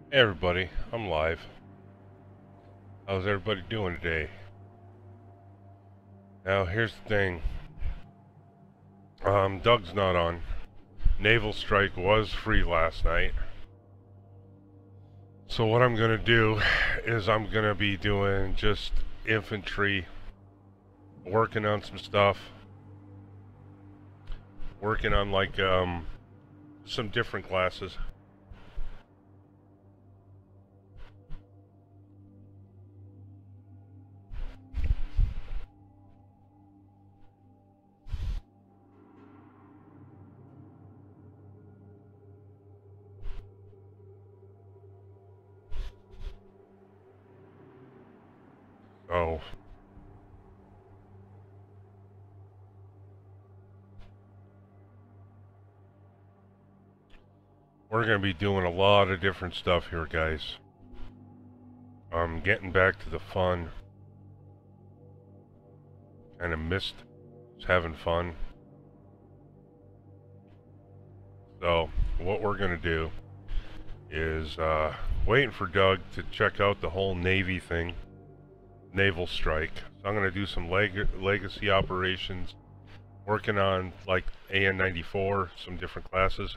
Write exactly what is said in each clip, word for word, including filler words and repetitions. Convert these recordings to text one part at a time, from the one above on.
Hey everybody, I'm live. How's everybody doing today? Now here's the thing. Um, Doug's not on. Naval Strike was free last night. So what I'm gonna do is I'm gonna be doing just infantry, working on some stuff, working on like um, some different classes. So we're gonna be doing a lot of different stuff here, guys. I'm getting back to the fun. Kind of missed having fun. So what we're gonna do is uh, waiting for Doug to check out the whole Navy thing, Naval Strike. So I'm gonna do some leg legacy operations, working on like A N ninety-four, some different classes.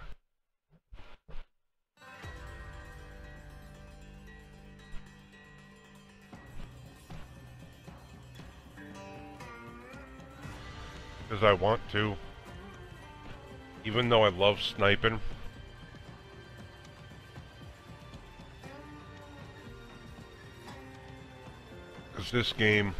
Because I want to, even though I love sniping. Because this game,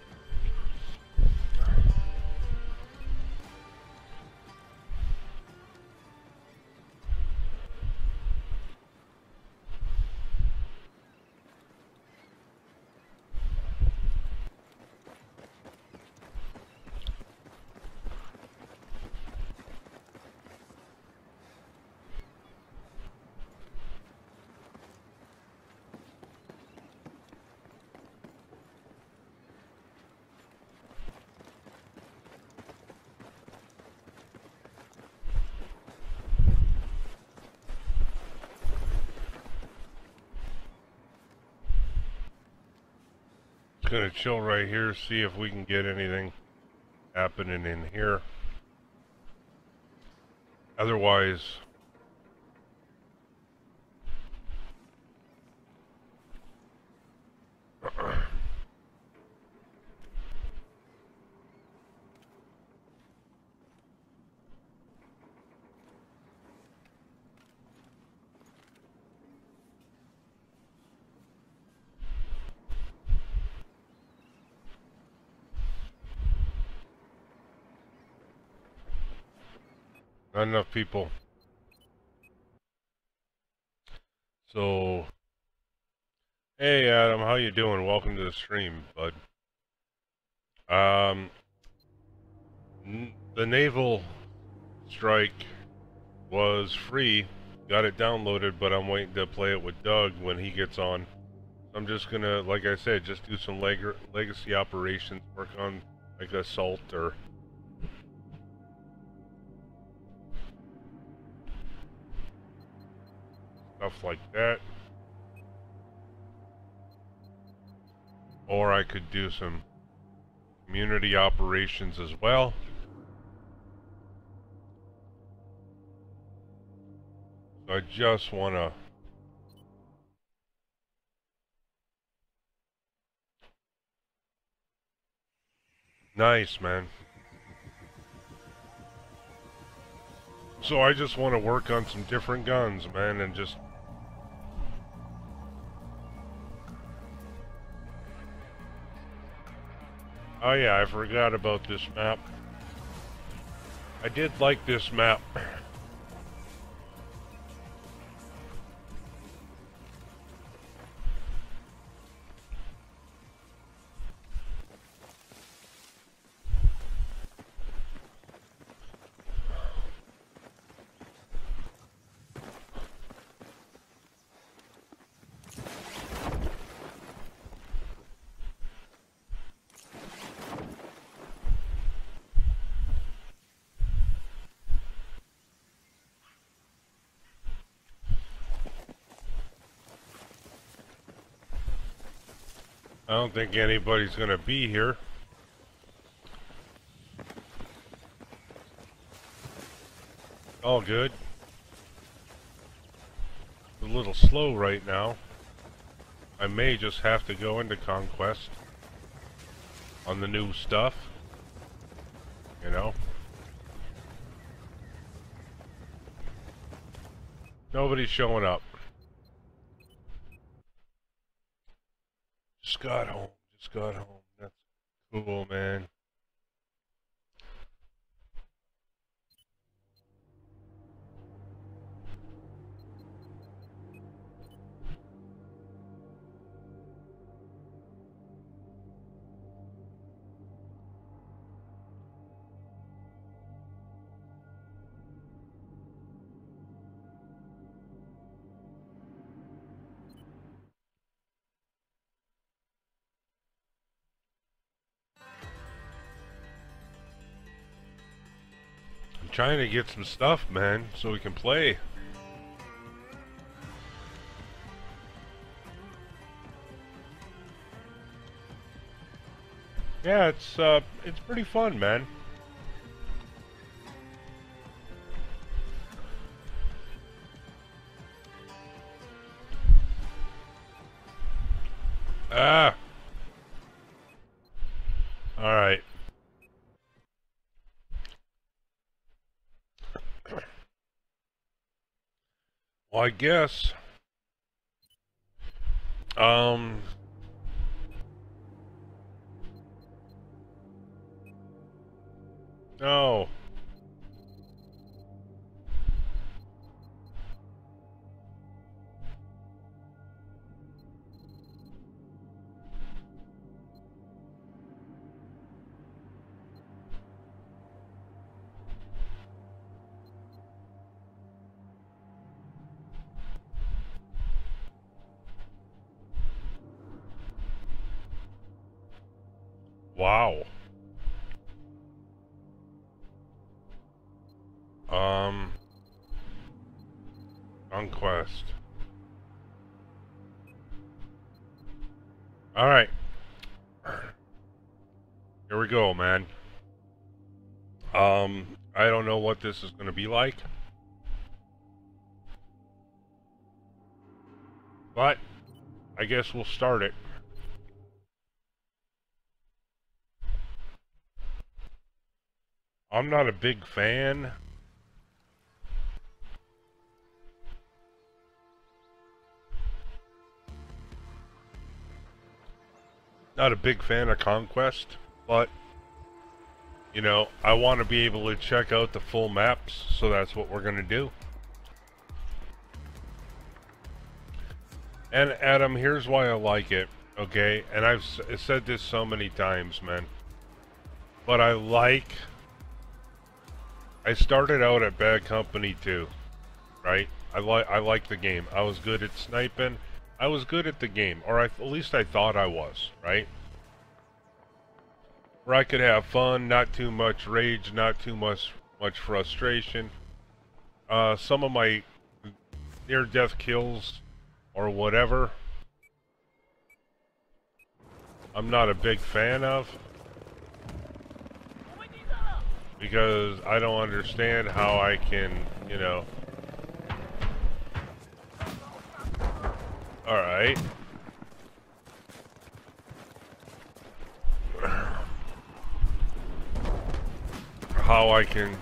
gonna chill right here, see if we can get anything happening in here. Otherwise, not enough people. So, hey Adam, how you doing? Welcome to the stream, bud. Um, the Naval Strike was free, got it downloaded, but I'm waiting to play it with Doug when he gets on. I'm just gonna, like I said, just do some leg legacy operations, work on like assault or stuff like that. Or I could do some community operations as well. So I just wanna nice, man. So I just want to work on some different guns, man, and just oh yeah, I forgot about this map. I did like this map. I don't think anybody's gonna be here. All good. A little slow right now. I may just have to go into Conquest on the new stuff. You know? Nobody's showing up. Just got home. Just got home. That's cool, man. Trying to get some stuff, man, so we can play. Yeah, it's uh, it's pretty fun, man. Ah. All right. Well, I guess. Um. No. Wow. Um. Conquest. All right. Here we go, man. Um, I don't know what this is going to be like. But I guess we'll start it. I'm not a big fan. Not a big fan of Conquest, but you know, I want to be able to check out the full maps, so that's what we're going to do. And Adam, here's why I like it, okay? And I've s said this so many times, man. But I like... I started out at Bad Company too, right? I like I like the game. I was good at sniping. I was good at the game, or I, at least I thought I was, right? Where I could have fun, not too much rage, not too much much frustration. Uh, some of my near-death kills or whatever, I'm not a big fan of, because I don't understand how I can, you know. Alright. How I can...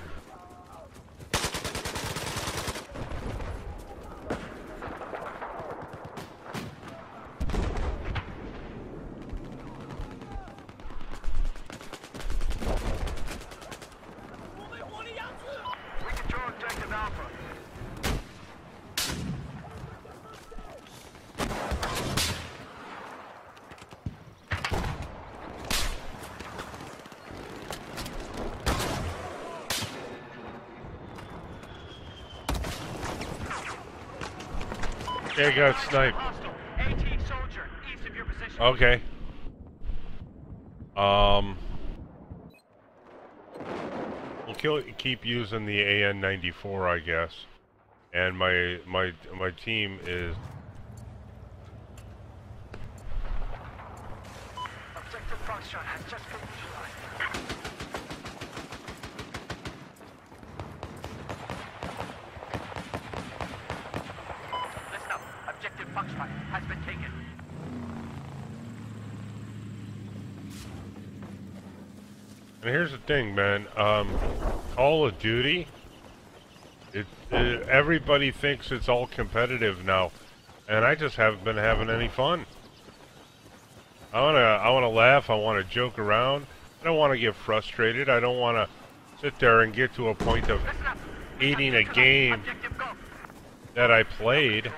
I got sniped. Okay. Um, we'll kill, keep using the A N ninety-four, I guess. And my my my team is Foxtrot has just been neutralized. Listen up. Objective Foxtrot has been taken. And here's the thing, man. Um, Call of Duty, it, it, everybody thinks it's all competitive now, and I just haven't been having any fun. I wanna, I wanna laugh. I wanna joke around. I don't want to get frustrated. I don't want to sit there and get to a point of hating a game that I played.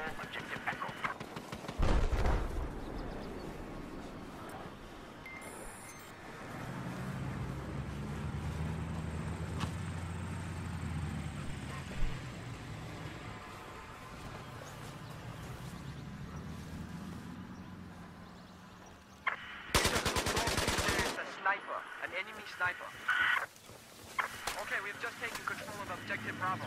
Okay, we've just taken control of Objective Bravo.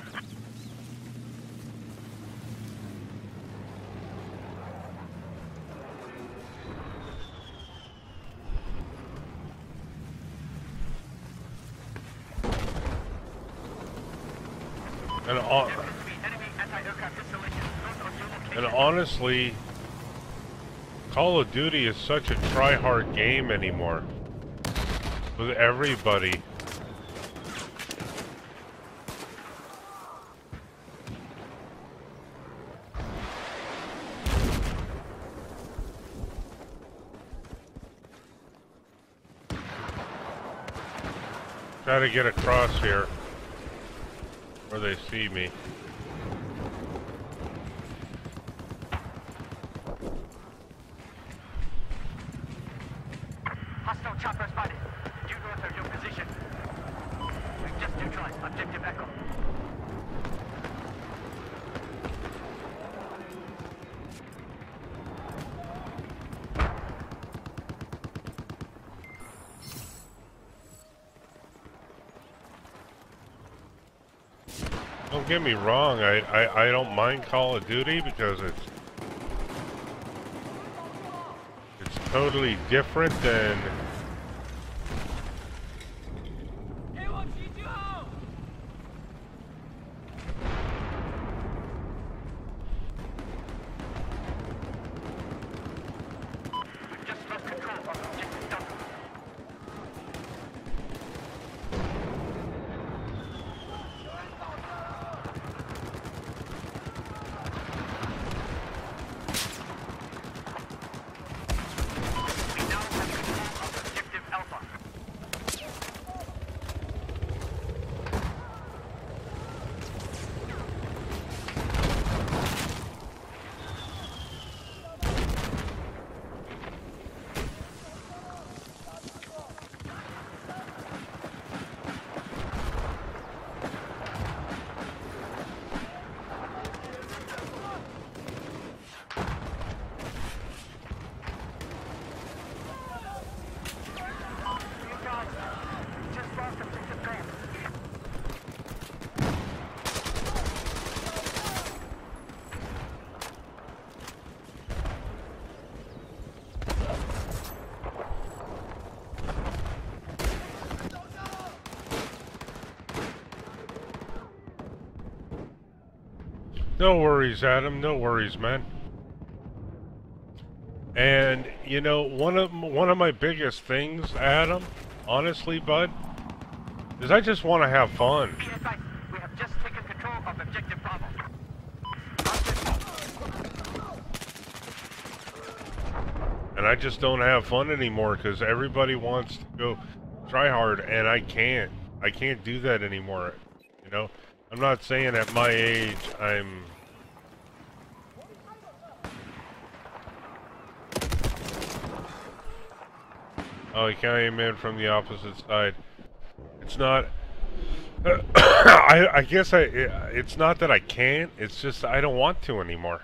And, on and honestly, Call of Duty is such a try-hard game anymore. With everybody. Try to get across here where they see me. Hostile chopper spotted. Due north of your position. We've just neutralized Objective Echo. Don't get me wrong, I, I, I don't mind Call of Duty because it's it's totally different than No worries, Adam. No worries, man. And you know, one of one of my biggest things, Adam, honestly, bud, is I just want to have fun. We have just taken control of Objective Bravo. And I just don't have fun anymore because everybody wants to go try hard, and I can't. I can't do that anymore. You know, I'm not saying at my age I'm. Oh, he came in from the opposite side. It's not. I I guess I. It's not that I can't. It's just I don't want to anymore.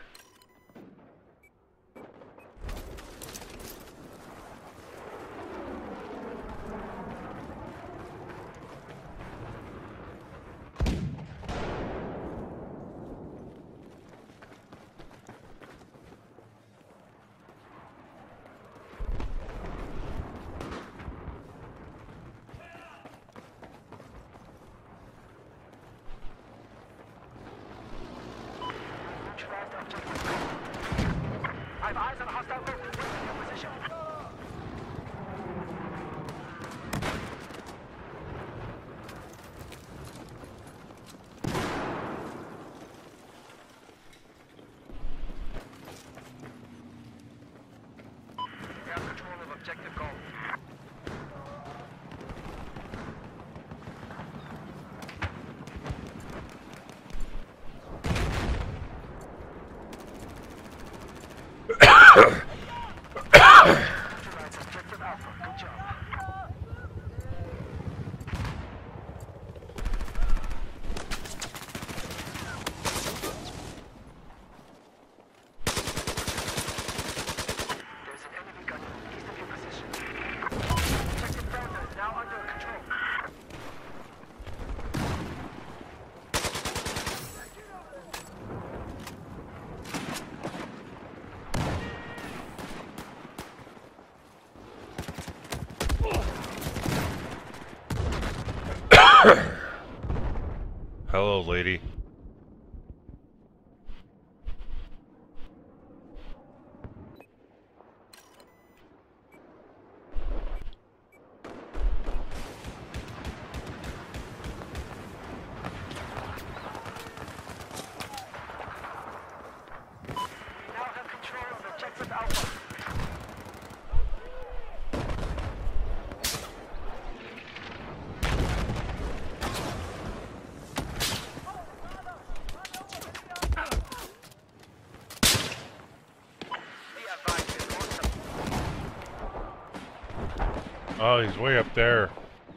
I have eyes on a hostile group. Wait in your position. We have control of objective goal. Neutralize objective Alpha. Good job. There's an enemy gunner east of your position. Objective Delta is now under control. Hello, lady. We now have control of objective Alpha. Be advised, there's more to- Oh, he's way up there.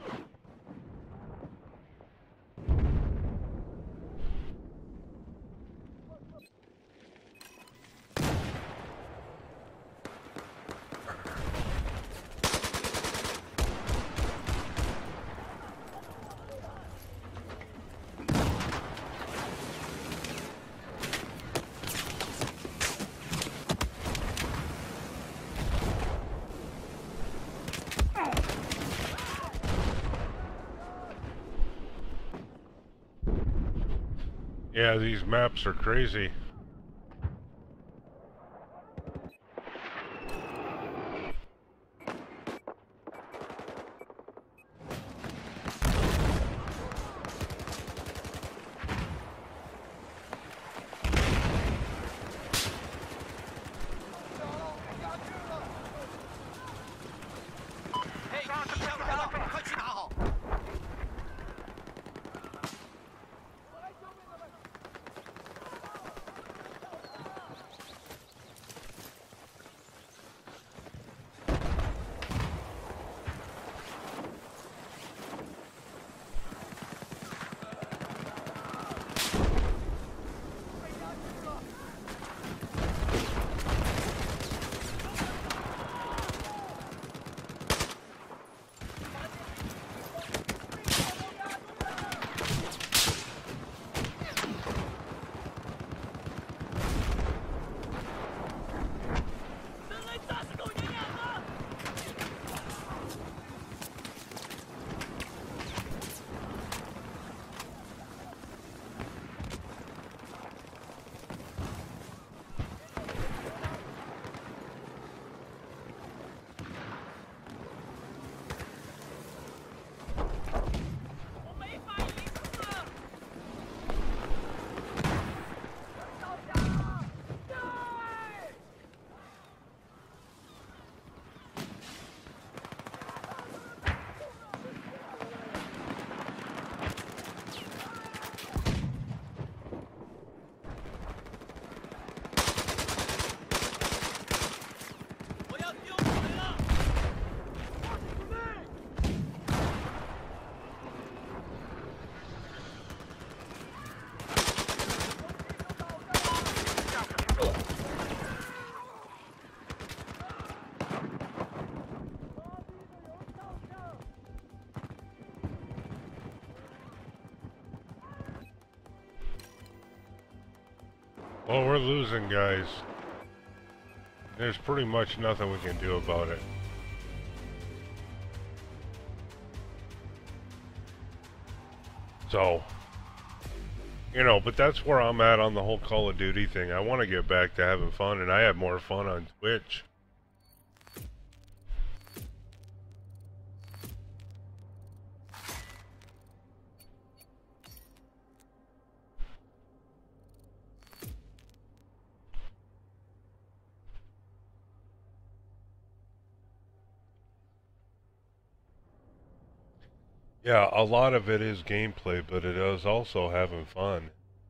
Yeah, these maps are crazy. Well, we're losing, guys. There's pretty much nothing we can do about it. So, You know, but that's where I'm at on the whole Call of Duty thing. I want to get back to having fun, and I have more fun on Twitch. Yeah, a lot of it is gameplay, but it is also having fun.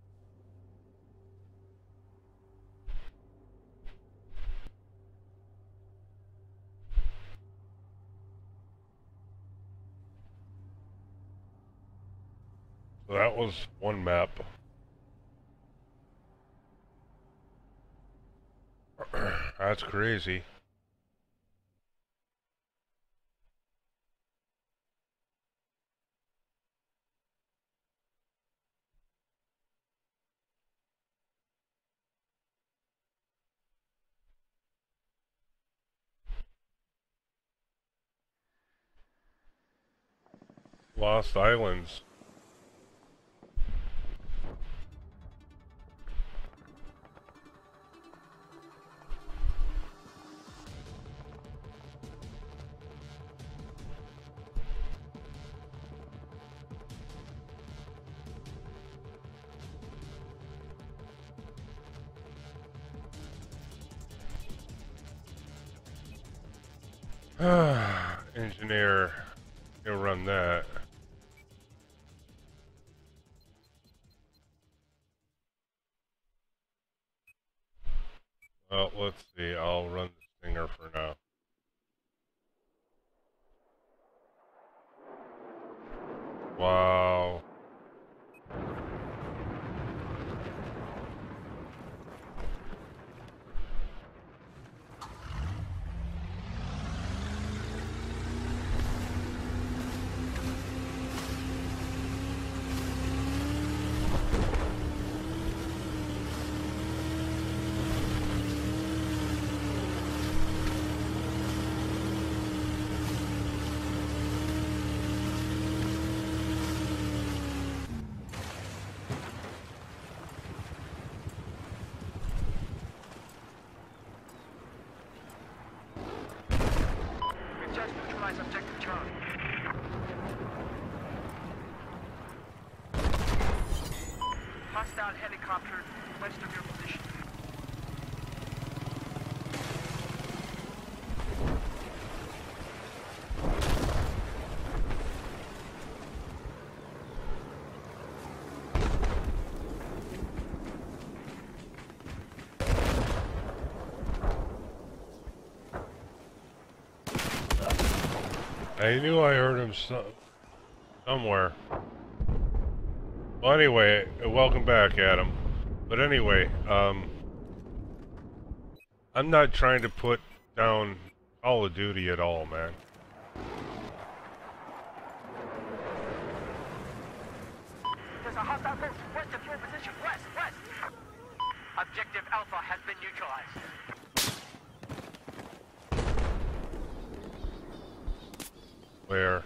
So that was one map. That's crazy. Lost Islands. Engineer, he'll run that. Well, let's see. I'll run the Stinger for now. Wow. We've just neutralized objective Charlie. Hostile helicopter west of your position. I knew I heard him so somewhere. Well, anyway, welcome back, Adam. But anyway, um, I'm not trying to put down Call of Duty at all, man. There's a hostile group west of your position. West, west. Objective Alpha has been neutralized. Where?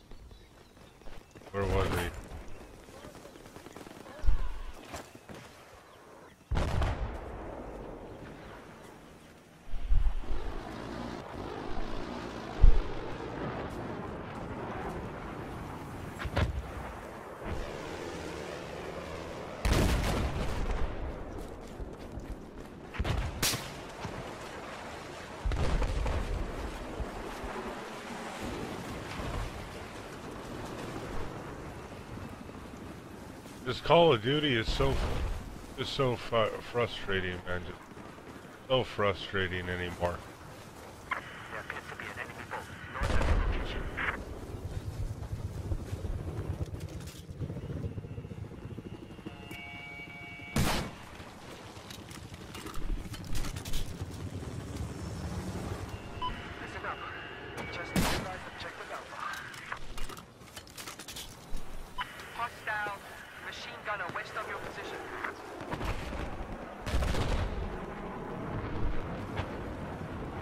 Where was he? This Call of Duty is so, just so fu frustrating, man. Just so frustrating anymore. There appears to be an enemy boat north of your location. Listen up. Just neutralized objective Alpha. Hostile machine gunner west of your position.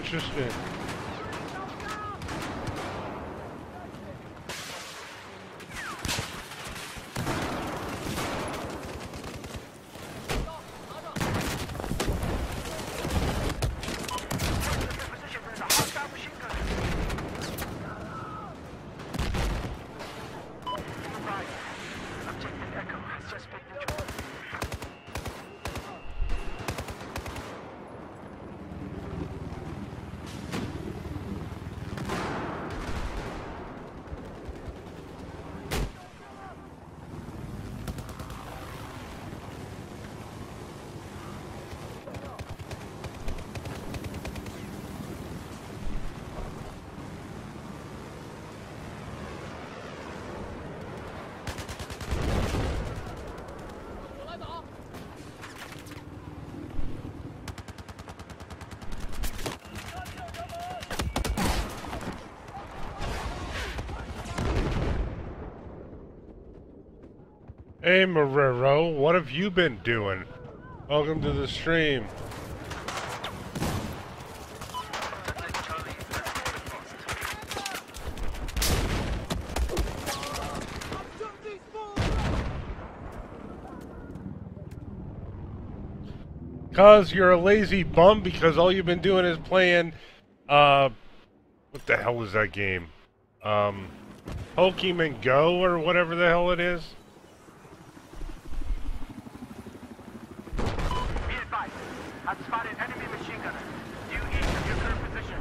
Interesting. Hey Marrero, what have you been doing? Welcome to the stream. Cause you're a lazy bum because all you've been doing is playing, uh, what the hell is that game? Um, Pokemon Go or whatever the hell it is? I've spotted enemy machine gunner. You each of your current position.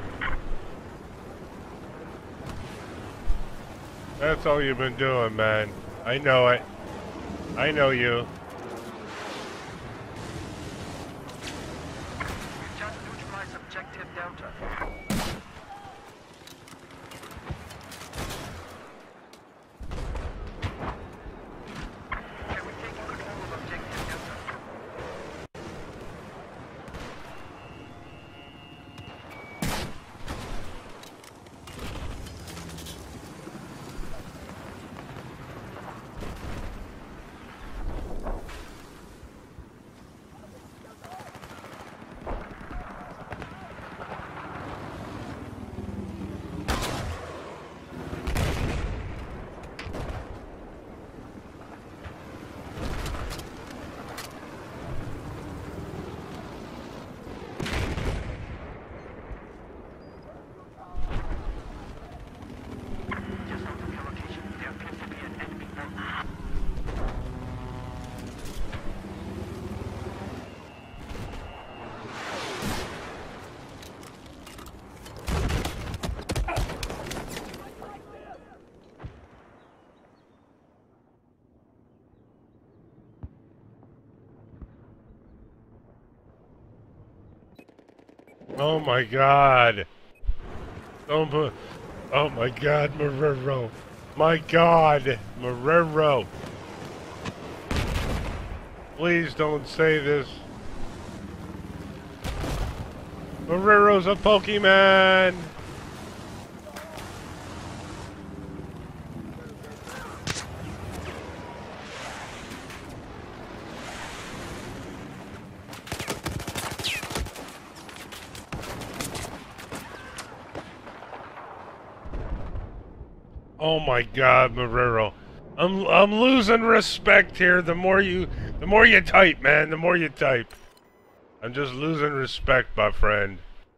That's all you've been doing, man. I know it. I know you. Just neutralize objective Delta. Can we take control of objective Delta? Oh my god. Oh my, oh my god, Marrero. My god, Marrero. Please don't say this. Marrero's a Pokemon! Oh my god, Marrero. I'm I'm losing respect here. The more you the more you type, man, the more you type. I'm just losing respect, my friend.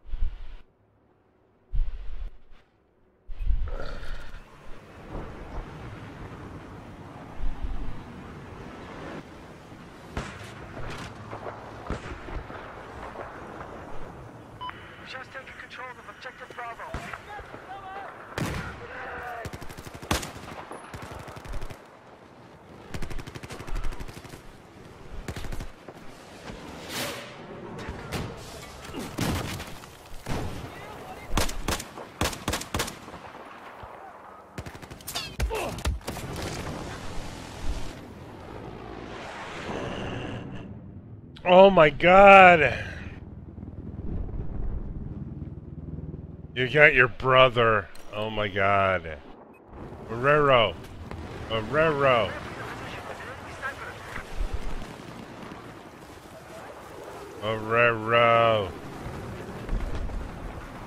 Just taking control of objective Bravo. Oh my god. You got your brother. Oh my god. Marrero. Marrero. Marrero.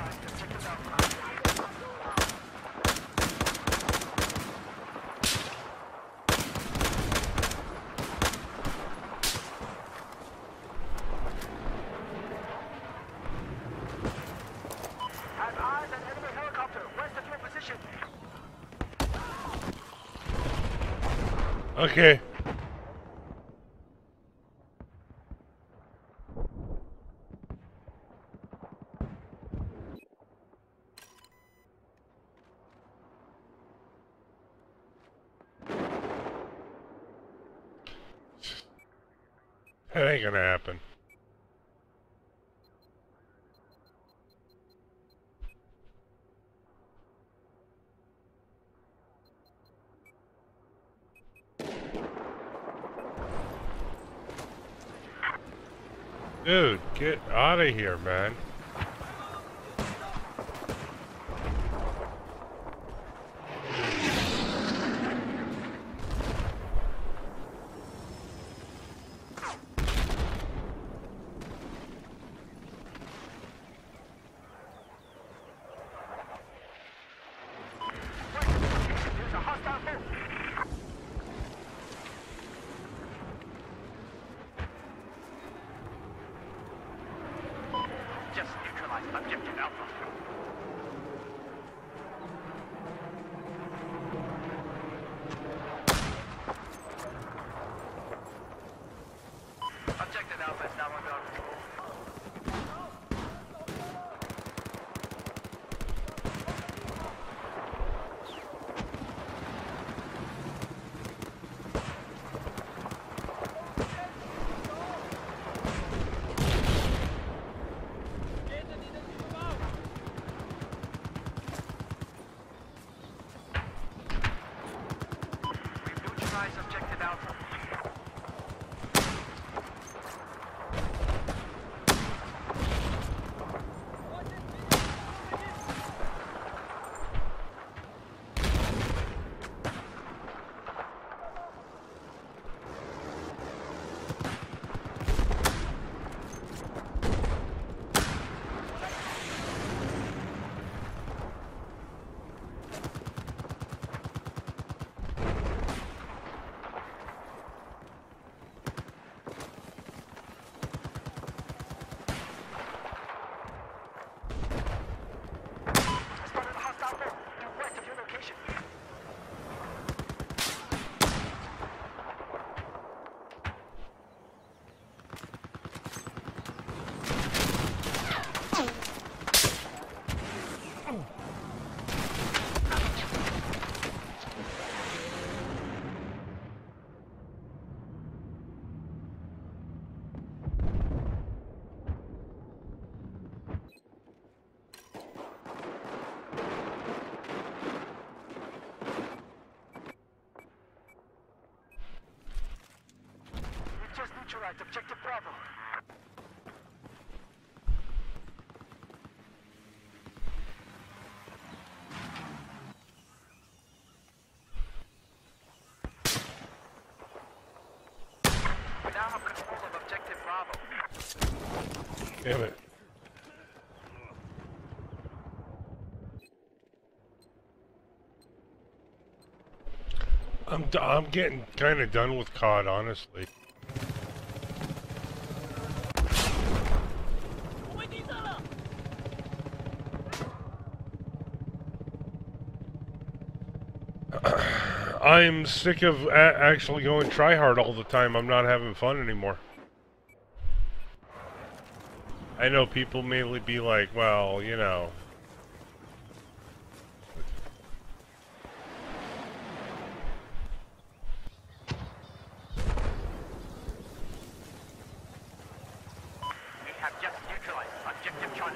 Okay. That ain't gonna happen. Dude, get out of here, man. There's a hostile move. Just neutralize objective Alpha. Objective Alpha is now under our control. Neutralize objective Alpha. Spotted a hostile move due west of your location. We've just neutralized objective Bravo. We now have control of objective Bravo. Damn it. I'm d I'm getting kind of done with C O D, honestly. I'm sick of a actually going try hard all the time. I'm not having fun anymore. I know people may be like, well, you know. We have just neutralized objective Charlie.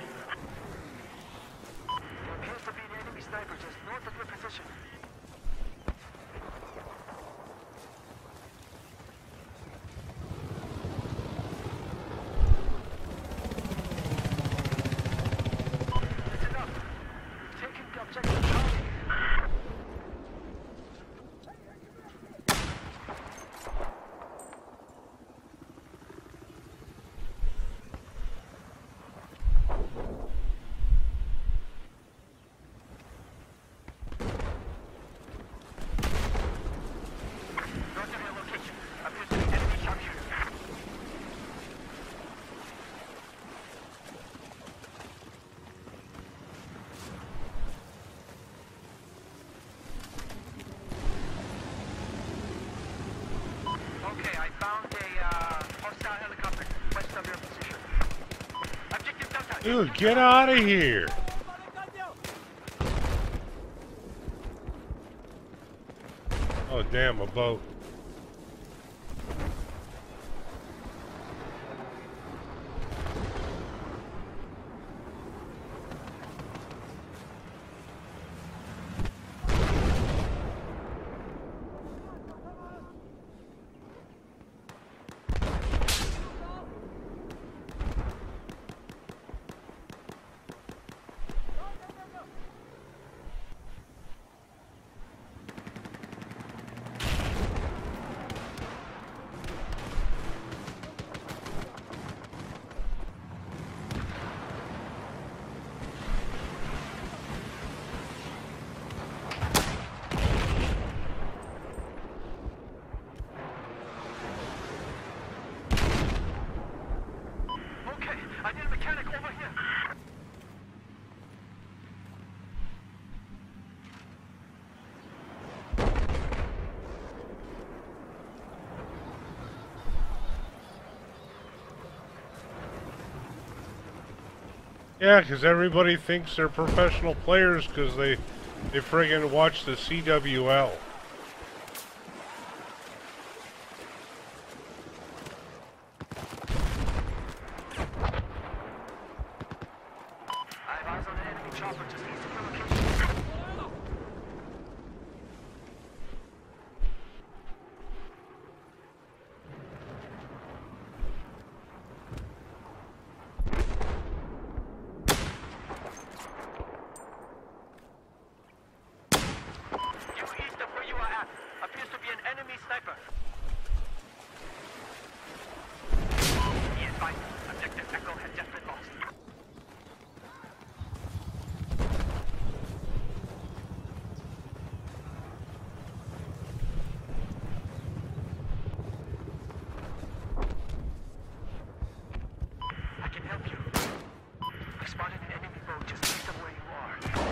There appears to be an enemy sniper just north of your position. This is Dude, get out of here! Oh, damn, a boat. Yeah, because everybody thinks they're professional players because they, they friggin' watch the C W L. I have eyes on an enemy chopper just east of your location. Due east of where you are at appears to be an enemy sniper. Be advised, objective Echo has just been lost. I can help you. I spotted an enemy boat just east of where you are.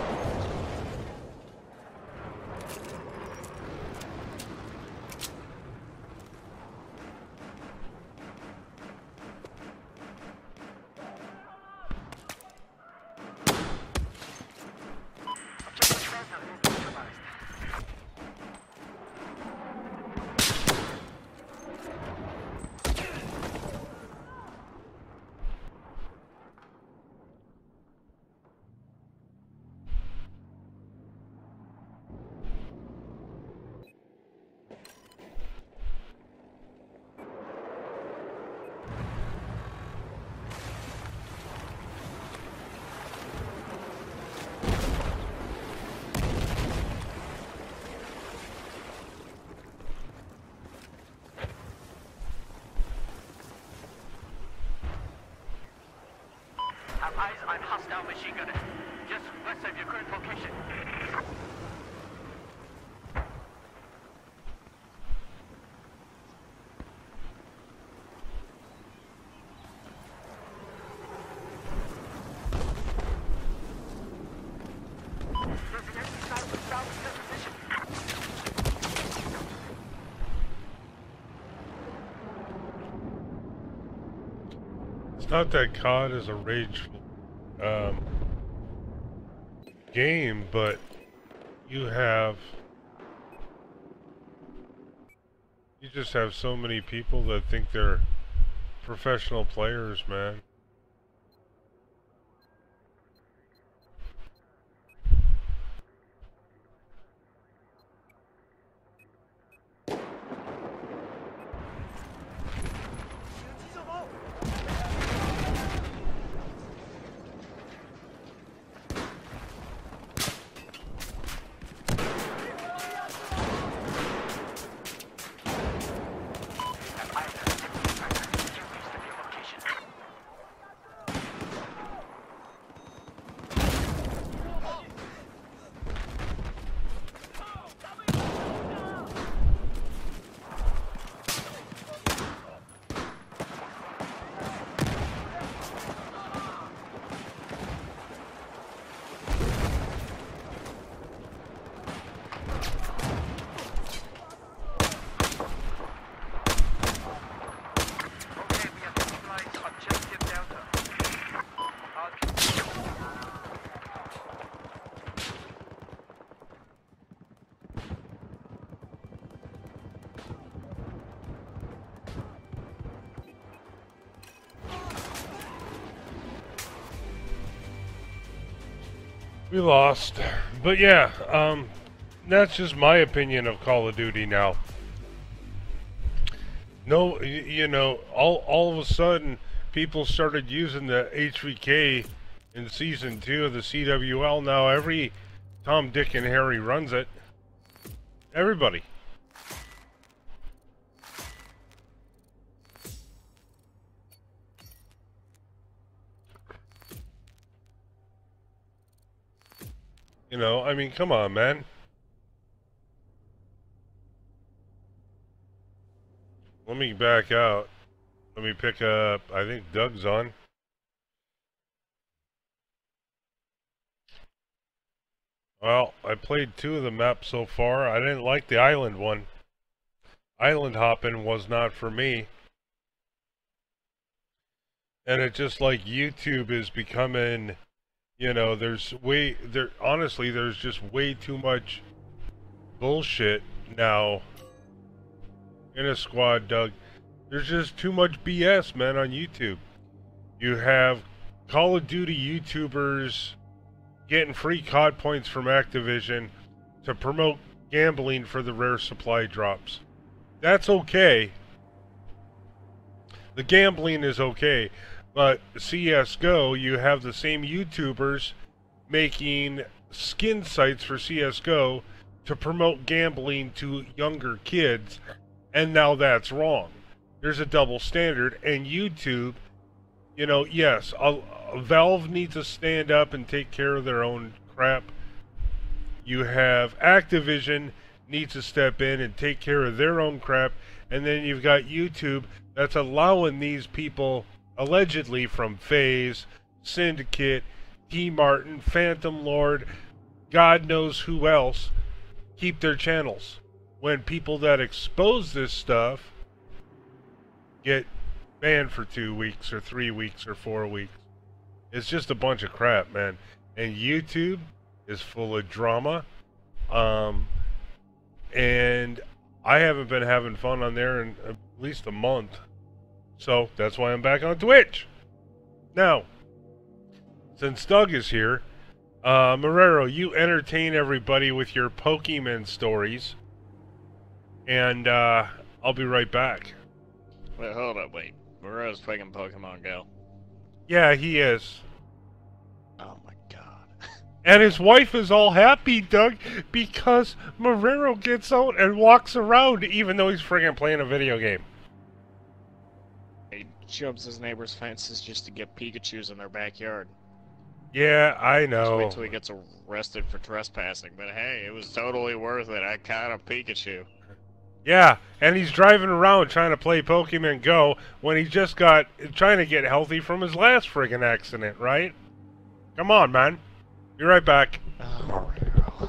Objective Fresno is neutralized. Have eyes on hostile machine gunner, just west of your current location. There's an enemy sniper south of your position. It's not that C O D is a rageful um, game, but you have... You just have so many people that think they're professional players, man. Have eyes on an enemy sniper due east of your location. We lost. But yeah, um, that's just my opinion of Call of Duty now. No, y- you know, all all of a sudden, people started using the H V K in season two of the C W L. Now every Tom, Dick, and Harry runs it. Everybody. You know, I mean, come on, man. Let me back out. Let me pick up. I think Doug's on. Well, I played two of the maps so far. I didn't like the island one. Island hopping was not for me. And it's just like YouTube is becoming, you know, there's way there honestly there's just way too much bullshit now in a squad, Doug. There's just too much B S, man, on YouTube. You have Call of Duty YouTubers getting free C O D points from Activision to promote gambling for the rare supply drops. That's okay. The gambling is okay. But C S G O, you have the same YouTubers making skin sites for C S G O to promote gambling to younger kids, and now that's wrong. There's a double standard, and YouTube, you know, yes, a, a Valve needs to stand up and take care of their own crap. You have Activision needs to step in and take care of their own crap, and then you've got YouTube that's allowing these people, allegedly from FaZe, Syndicate, T Martin, Phantom Lord, God knows who else, keep their channels. When people that expose this stuff get banned for two weeks or three weeks or four weeks. It's just a bunch of crap, man. And YouTube is full of drama. Um, and I haven't been having fun on there in at least a month. So that's why I'm back on Twitch. Now, since Doug is here, uh, Marrero, you entertain everybody with your Pokemon stories. And uh, I'll be right back. Wait, hold up, wait. Moreau's playing Pokemon Go. Yeah, he is. Oh my god. And his wife is all happy, Doug, because Marrero gets out and walks around even though he's friggin' playing a video game. He jumps his neighbor's fences just to get Pikachus in their backyard. Yeah, I Just know. wait till he gets arrested for trespassing. But hey, it was totally worth it. I caught a Pikachu. Yeah, and he's driving around trying to play Pokemon Go when he just got trying to get healthy from his last friggin' accident, right? Come on, man. Be right back. Oh, Morero.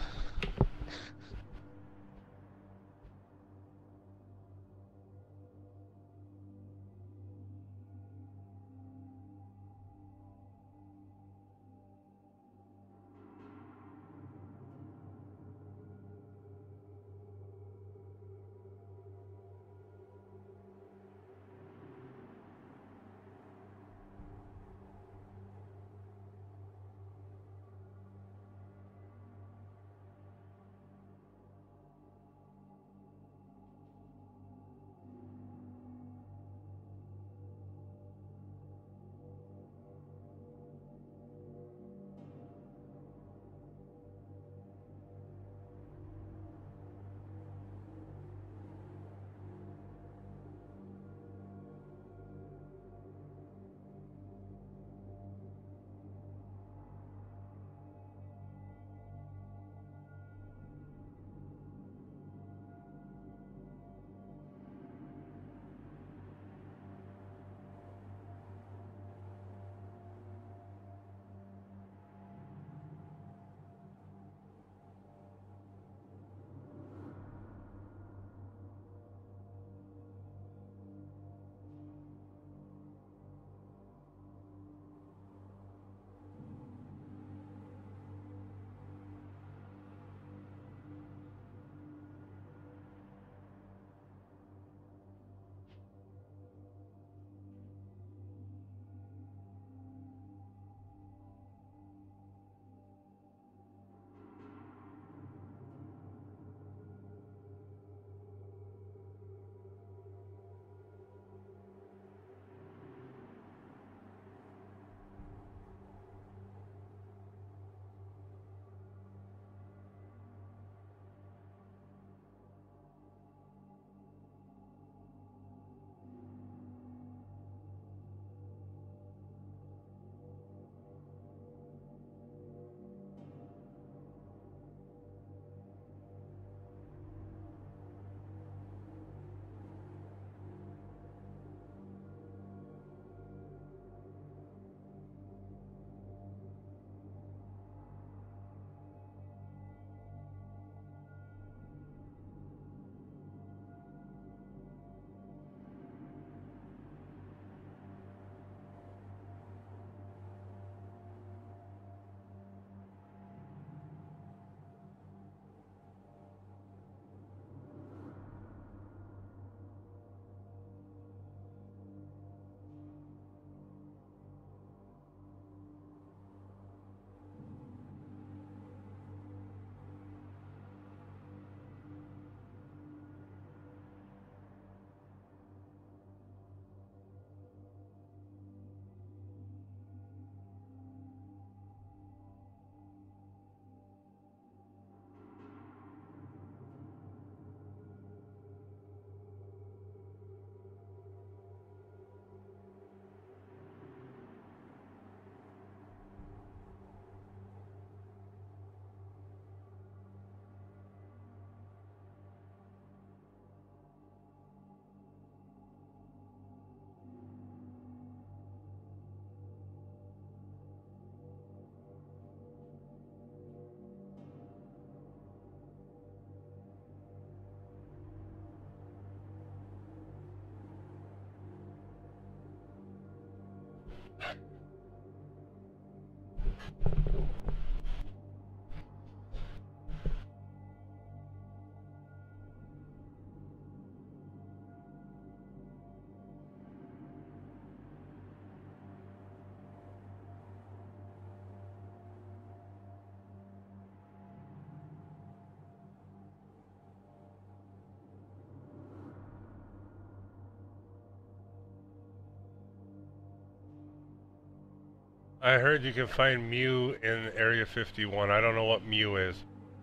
I heard you can find Mew in Area fifty-one. I don't know what Mew is.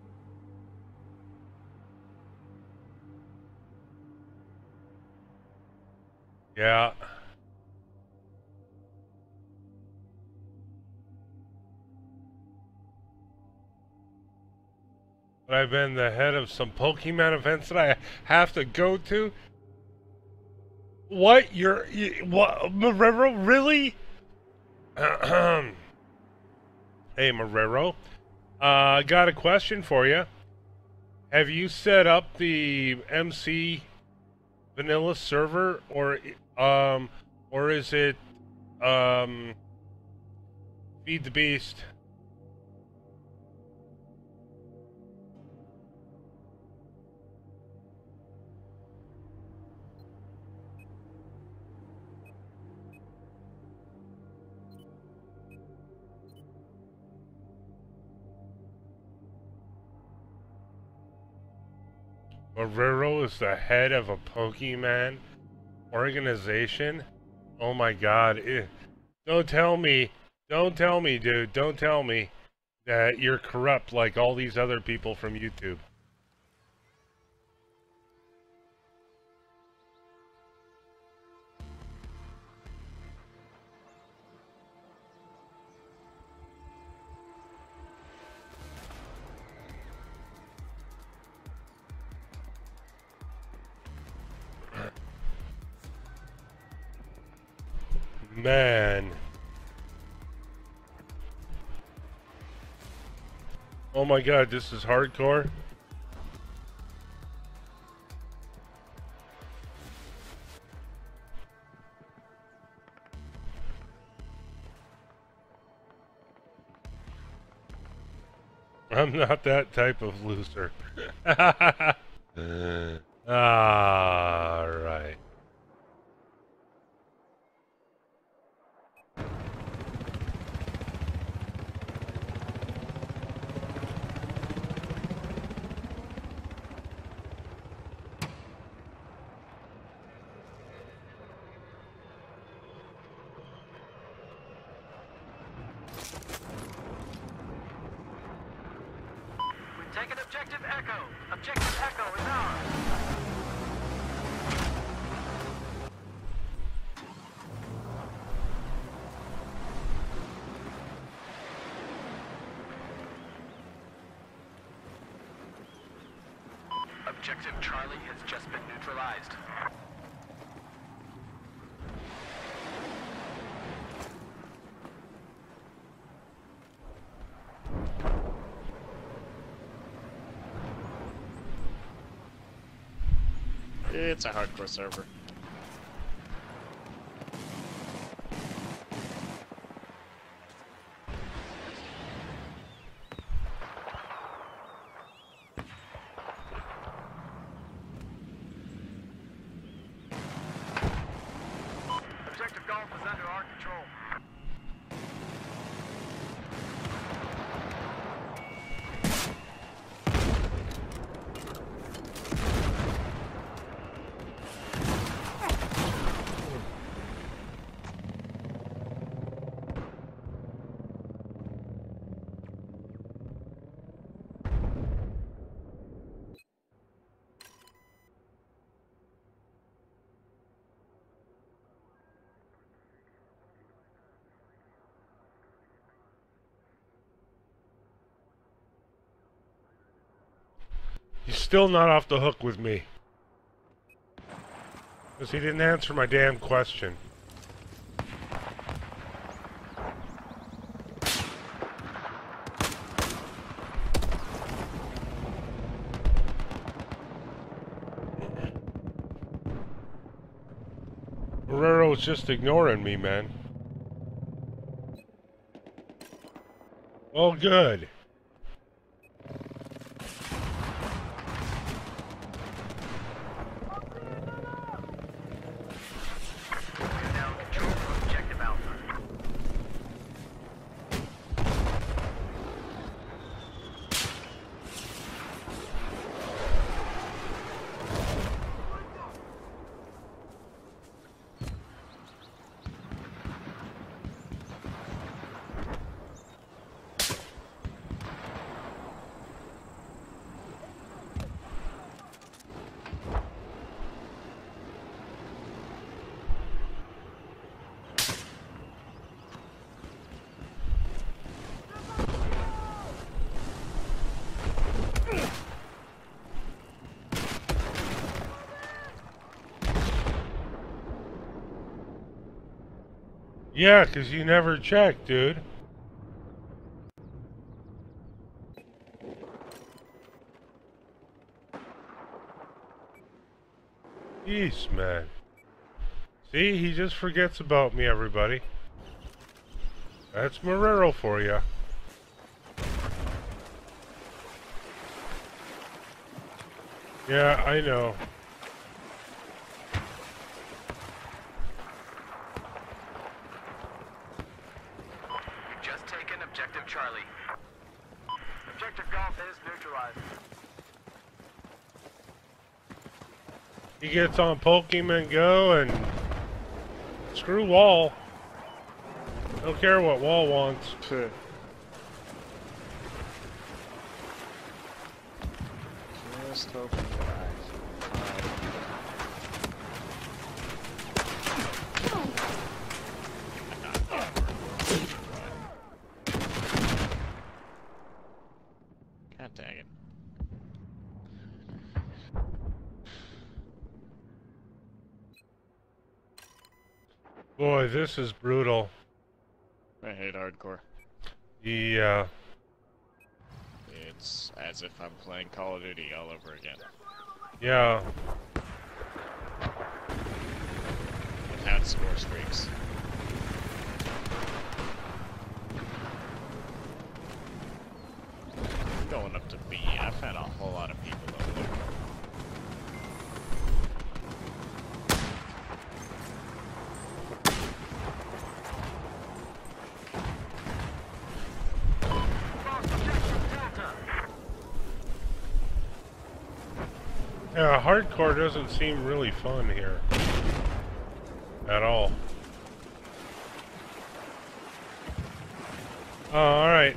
Yeah. But I've been the head of some Pokemon events that I have to go to. What? You're... You, what? Marrero? Really? Hey, Marrero. I uh, got a question for you. Have you set up the M C vanilla server, or um, or is it um, Feed the Beast? Marrero is the head of a Pokemon organization? Oh my god. It, don't tell me, don't tell me, dude, don't tell me that you're corrupt like all these other people from YouTube. Man. Oh my god, this is hardcore. I'm not that type of loser. All right. Taking Objective Echo. Objective Echo is ours. Objective Charlie has just been neutralized. It's a hardcore server. Objective Golf is under our control. He's still not off the hook with me. Because he didn't answer my damn question. Marrero's just ignoring me, man. Oh, good. We're now in control of objective Alpha. Yeah, 'cause you never check, dude. Jeez, man. See, he just forgets about me, everybody. That's Marrero for you. Yeah, I know. We've just taken objective Charlie. Objective Golf is neutralized. He gets on Pokemon Go and screw Wall. Don't care what Wall wants. Puh. Just open your eyes. God dang it. Boy, this is brutal. I hate hardcore. Yeah. It's as if I'm playing Call of Duty all over again. Yeah. Without score streaks. Going up to B, I've had a whole lot of people over there. Yeah, hardcore doesn't seem really fun here. At all. Oh, alright.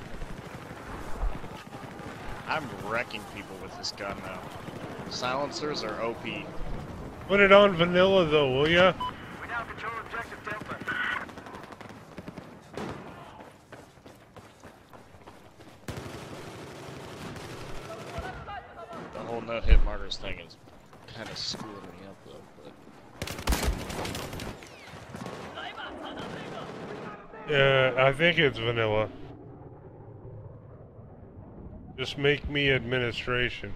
I'm wrecking people with this gun now. Silencers are O P. Put it on vanilla though, will ya? We now control objective Delta. The whole no-hit martyrs thing is kind of screwing me up though, but... Yeah, I think it's vanilla. Just make me administration.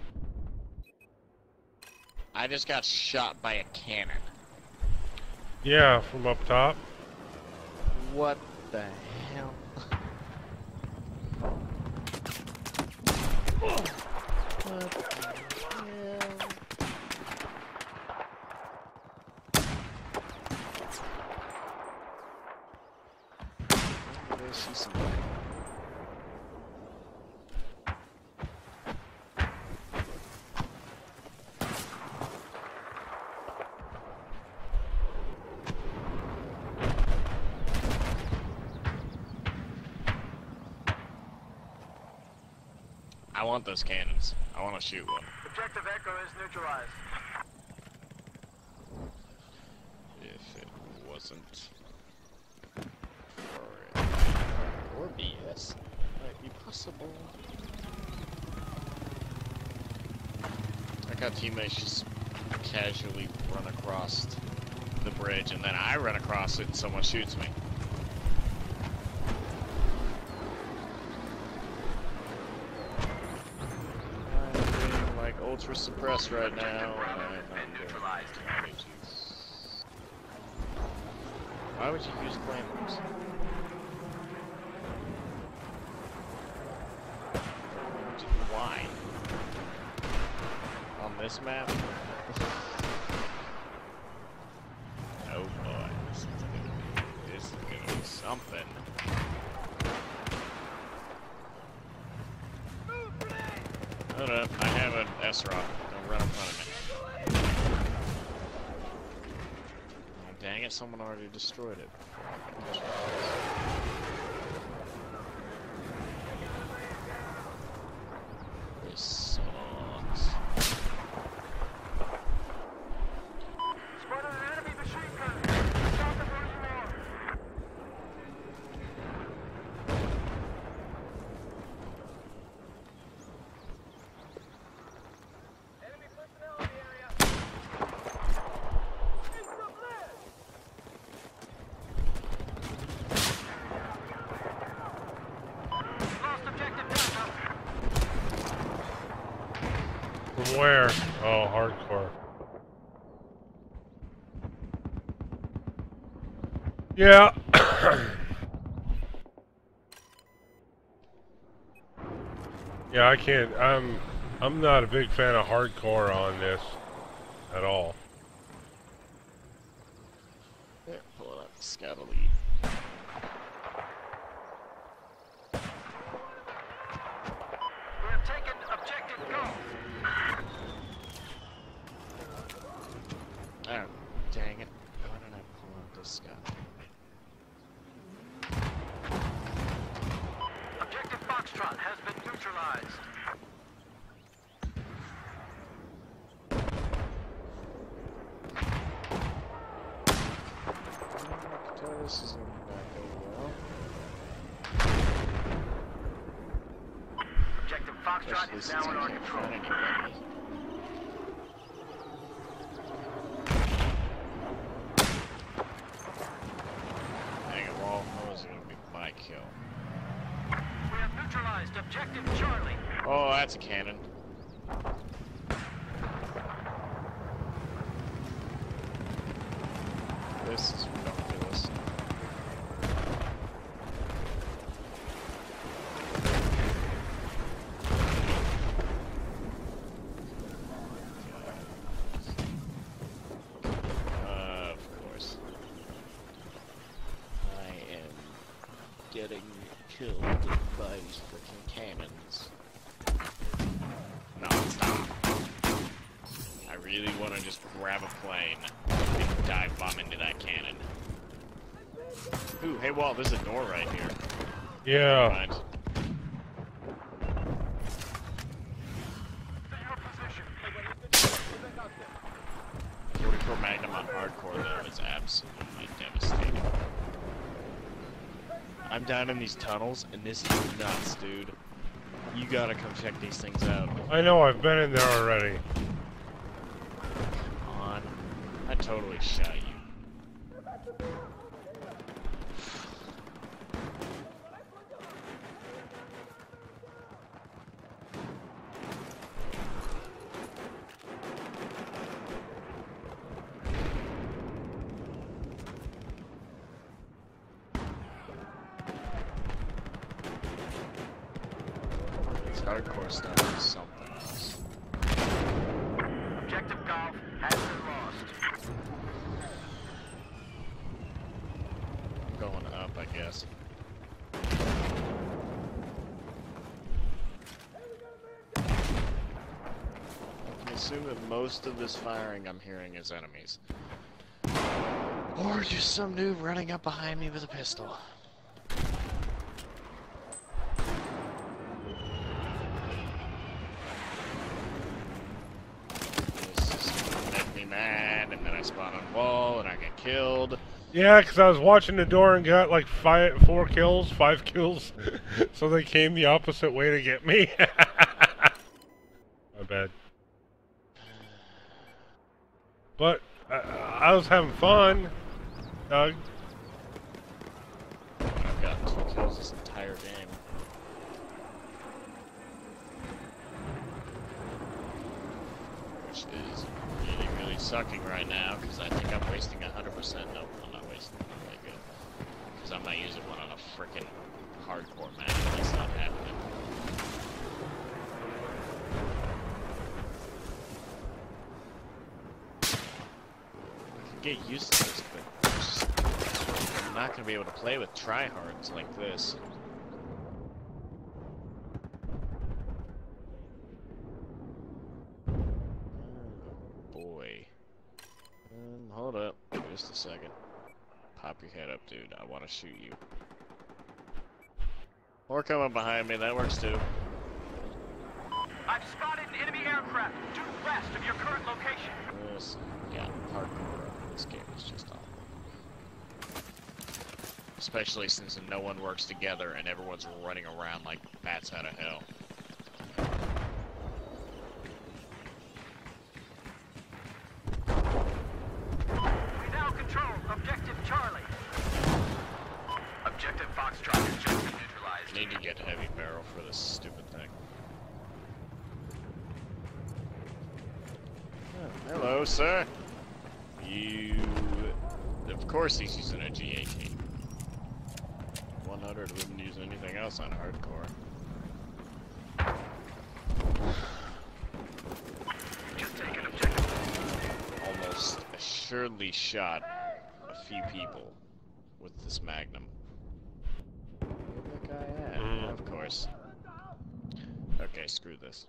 I just got shot by a cannon. Yeah, from up top. What the hell? What the hell? I see some... I want those cannons. I want to shoot one. Objective Echo is neutralized. If it wasn't for or B S, might be possible. I got teammates just casually run across the bridge, and then I run across it, and someone shoots me. I'm being like ultra suppressed right now. And I'm neutralized. Why would you use claymores? Why? On this map? Oh boy, this is gonna be, this is gonna be something. Hold up, I have an S-R O C. Don't run in front of me. Oh, dang it, someone already destroyed it. This sucks. Spotted an enemy machine gun. Stop them where you are. Enemy personnel in the area. Need some lead. Lost objective Delta. From where? Oh, hardcore. Yeah. Yeah, I can't. I'm. I'm not a big fan of hardcore on this at all. There, pull it up, scout elite. We have taken objective Golf. Oh, dang it. Why did I pull out this scout? Objective Foxtrot has been neutralized. I can tell this is gonna not go well. Objective Foxtrot Especially is since now in I our can't control. find anybody. Dang it, Wall. That was gonna be my kill. We have neutralized objective Charlie. Oh, that's a cannon. This is ridiculous. Uh, of course. I am getting killed by these freaking cannons. No, stop. I really want to just grab a plane and dive bomb into that cannon. Ooh, hey Walt, there's a door right here. Yeah. Never mind. forty-four Magnum on hardcore though is absolutely devastating. I'm down in these tunnels and this is nuts, dude. You gotta come check these things out. I know. I've been in there already. Come on. I totally shot you. This hardcore stuff is something else. Objective Golf has been lost. I'm going up, I guess. I can assume that most of this firing I'm hearing is enemies. Or just some dude running up behind me with a pistol. This is gonna make me mad, and then I spawn on wall, and I get killed. Yeah, because I was watching the door and got like five, four kills, five kills. So they came the opposite way to get me. My bad. But I, I was having fun, Doug. I've got two kills this entire game. Which is really, really sucking right now, because I think I'm wasting one hundred percent. Nope, I'm not wasting it. Okay, good. Because I'm not using one on a frickin' hardcore map. That's not happening. get used to this, but just, I'm not gonna be able to play with tryhards like this. Oh boy. Um, hold up, just a second. Pop your head up, dude. I want to shoot you. Or come up behind me, that works too. I've spotted an enemy aircraft due west of your current location. This, yeah, hardcore. This game is just awful. Especially since no one works together and everyone's running around like bats out of hell. We now control Objective Charlie. Objective Foxtrot has just been neutralized. I need to get heavy barrel for this stupid thing. Oh, hello, sir. You... Of course he's using a G eighteen. one hundred wouldn't use anything else on hardcore. Just take an objective. Almost assuredly shot a few people with this Magnum. Where'd that guy at? Mm. Of course. Okay, screw this.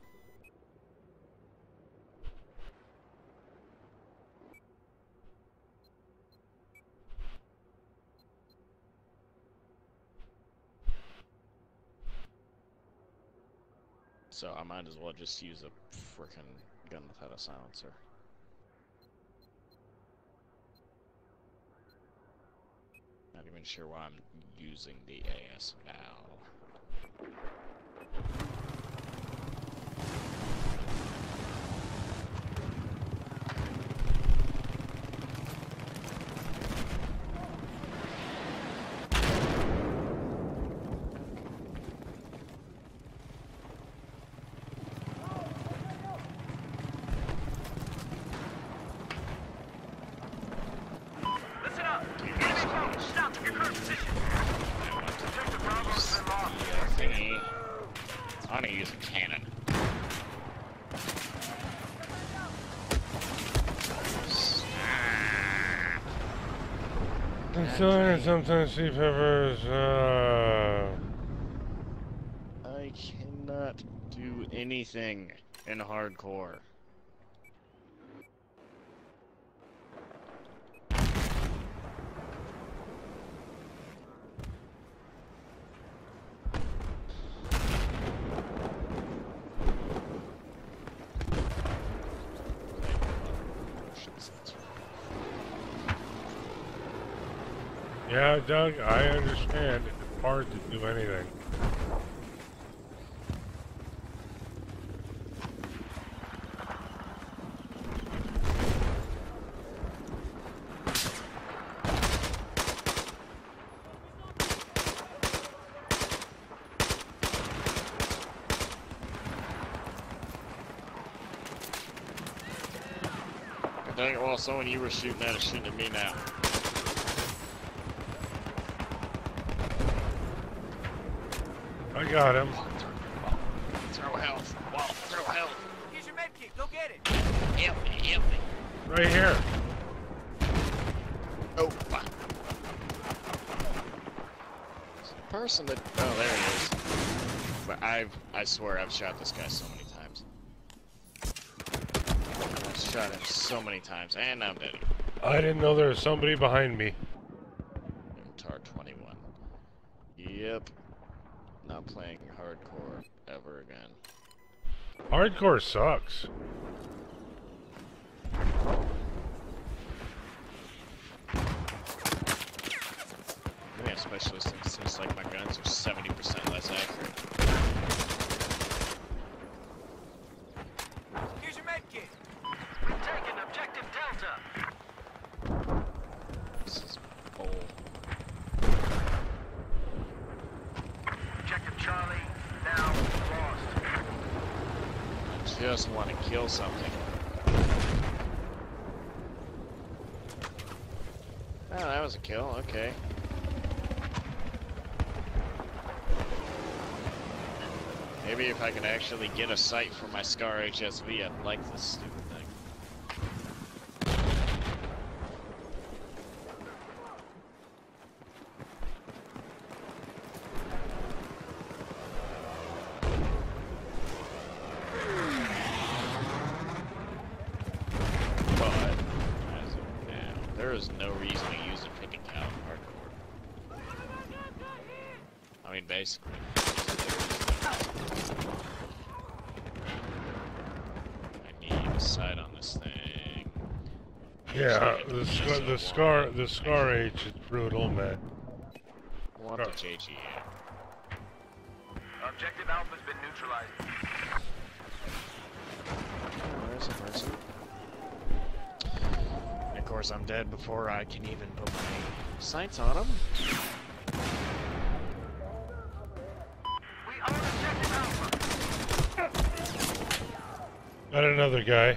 So I might as well just use a frickin' gun without a silencer. Not even sure why I'm using the A S now. Listen up. Enemy foe stopped at your current position. Objective Bravo's been lost. Thingy. I'm gonna use a cannon. Considering sometimes sea peppers, uh... I cannot do anything in hardcore. Yeah, Doug, I understand. It's hard to do anything. Dang it, well, someone you were shooting at is shooting at me now. I got him. Throw health. Wall, throw health. Here's your medkit. Go get it. Help me, help me. Right here. Oh, fuck. The person that... Oh, there he is. But I've... I swear I've shot this guy so many times. I've shot him so many times, and now I'm dead. I didn't know there was somebody behind me. T A R twenty-one. Yep. Not playing hardcore ever again. Hardcore sucks. Yeah, especially since it seems like my guns are seventy percent less accurate. Here's your medkit. We've taken Objective Delta. This is bull. Objective Charlie now lost. I just want to kill something. Oh, that was a kill, okay. Maybe if I could actually get a sight for my Scar H S V, I'd like this stupid thing. there is no reason to use a fifty cal in hardcore. I mean, basically. I need a sight on this thing. Yeah, the scar, the scar, the scar H is brutal, man. I want the J G A. Objective Alpha's been neutralized. Oh, there's a person. And of course, I'm dead before I can even put my sights on him. We own Objective Alpha. Got another guy.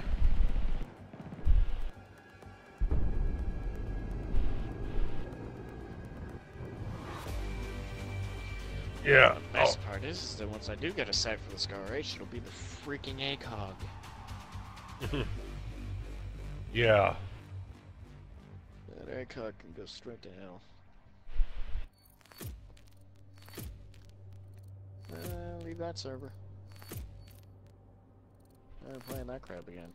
Yeah. The best Oh. part is, is that once I do get a sight for the Scar H, it'll be the freaking A C O G. Yeah. That A C O G can go straight to hell. Uh, leave that server. I'm playing that crap again.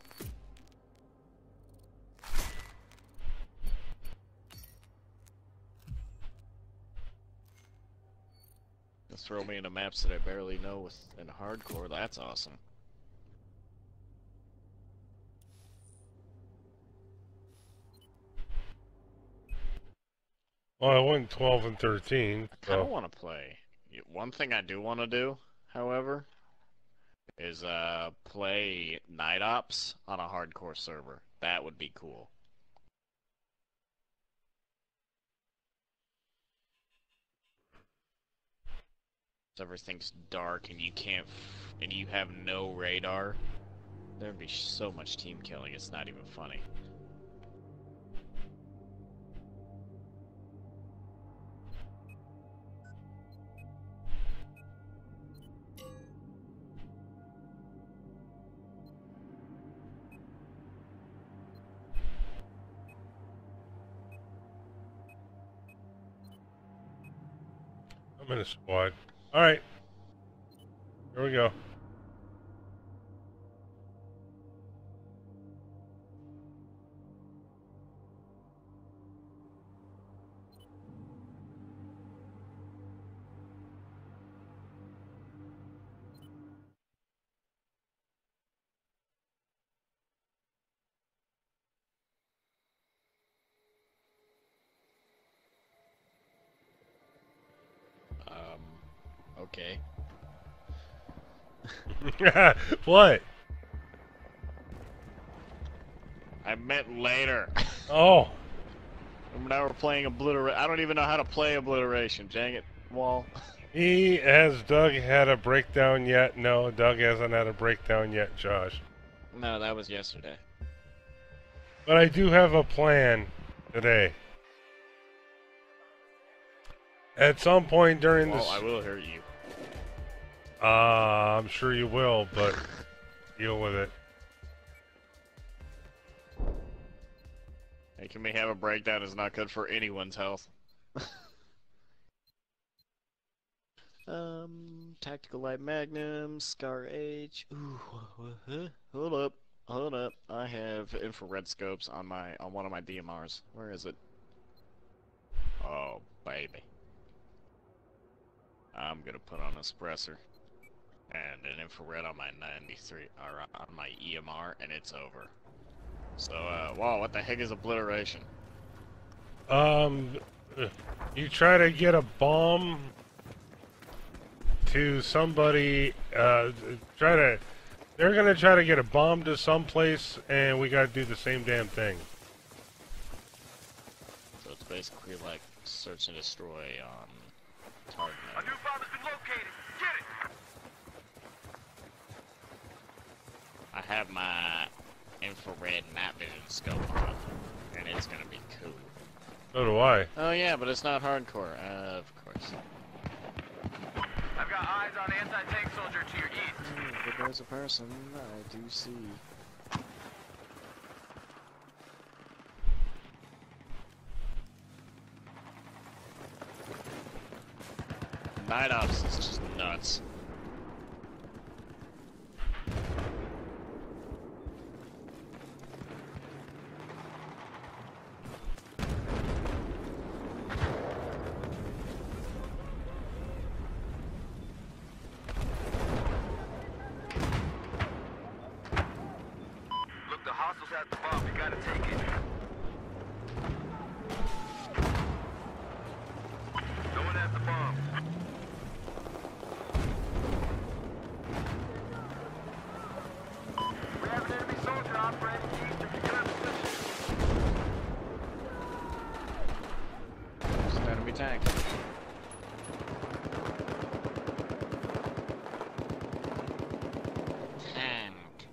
Just throw me into maps that I barely know with in hardcore. That's awesome. Well, I went twelve and thirteen. I kind of So. want to play. One thing I do want to do, however, is uh play Night Ops on a hardcore server. That would be cool. Everything's dark and you can't, f and you have no radar. There'd be so much team killing. It's not even funny. I'm in a squad. All right. Here we go. Um, okay. What? I meant later. Oh. Now we're playing obliteration. I don't even know how to play obliteration. Dang it, Wall. He has Doug had a breakdown yet? No, Doug hasn't had a breakdown yet, Josh. No, that was yesterday. But I do have a plan today. At some point during Well, this, I will hurt you. uh, I'm sure you will, but deal with it. Making me have a breakdown is not good for anyone's health. um, Tactical Light Magnum, Scar H. Ooh, huh? Hold up, hold up. I have infrared scopes on my on one of my D M Rs. Where is it? Oh, baby. I'm gonna put on a suppressor and an infrared on my ninety-three or on my E M R, and it's over. So, uh, wow, what the heck is obliteration? Um, you try to get a bomb to somebody, uh, try to, they're gonna try to get a bomb to someplace, and we gotta do the same damn thing. So it's basically like search and destroy on target. A new bomb has been located. Get it! I have my infrared night vision scope on, and it's gonna be cool. So do I. Oh yeah, but it's not hardcore. Uh, of course. I've got eyes on anti-tank soldier to your east. Hmm, but there's a person I do see. Night Ops is just nuts. out the bomb. You gotta take it. No one has the bomb. We have an enemy soldier operating east of your current position. It's an enemy tank. Tank.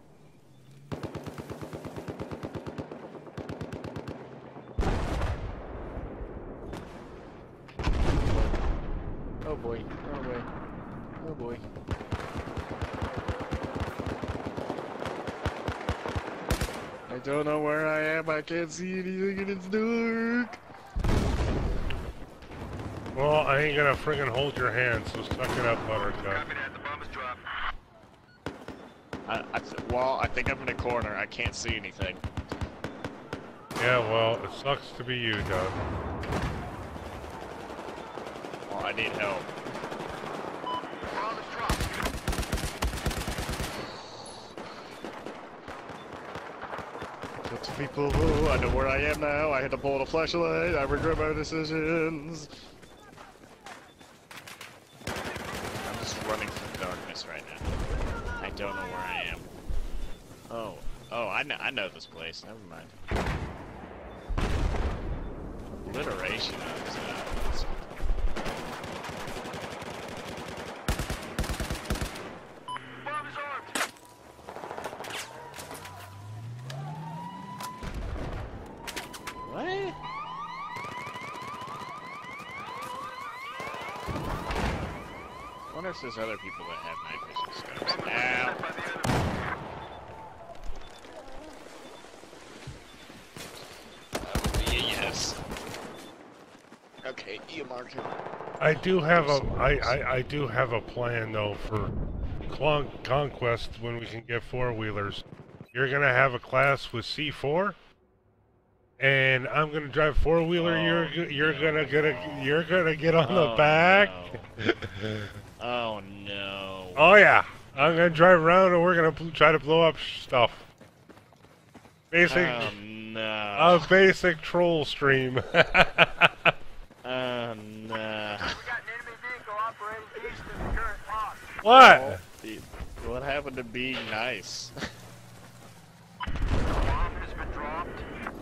Oh boy. Oh boy. Oh boy. I don't know where I am. I can't see anything and it's dark. Well, I ain't gonna friggin' hold your hand, so suck it up, Buttercup. Copy that. The bomb is dropped. I, I th well, I think I'm in a corner. I can't see anything. Yeah, well, it sucks to be you, Doug. Well, I need help. Bomb is dropped. Lots of people. Oh, I know where I am now. I had to pull the flashlight. I regret my decisions. I'm just running through darkness right now. I don't know where I am. Oh, oh, I know, I know this place. Never mind. Obliteration of uh, Bomb is armed. what? I wonder if there's other people that have night vision scopes. Bomb is Ow. set by the enemy. That would be a yes. Okay, you marked him. I do have a, I, I, I do have a plan though for Clon Conquest when we can get four wheelers. You're gonna have a class with C four, and I'm gonna drive four wheeler. Oh, you're g- you're no. gonna get a, you're gonna get on Oh, the back. no. Oh no. Oh yeah, I'm gonna drive around and we're gonna bl- try to blow up stuff. Basic, Oh no. a basic troll stream. Oh no. We got an enemy vehicle operating east of the current lock. What? What happened to being nice? Bomb has been dropped.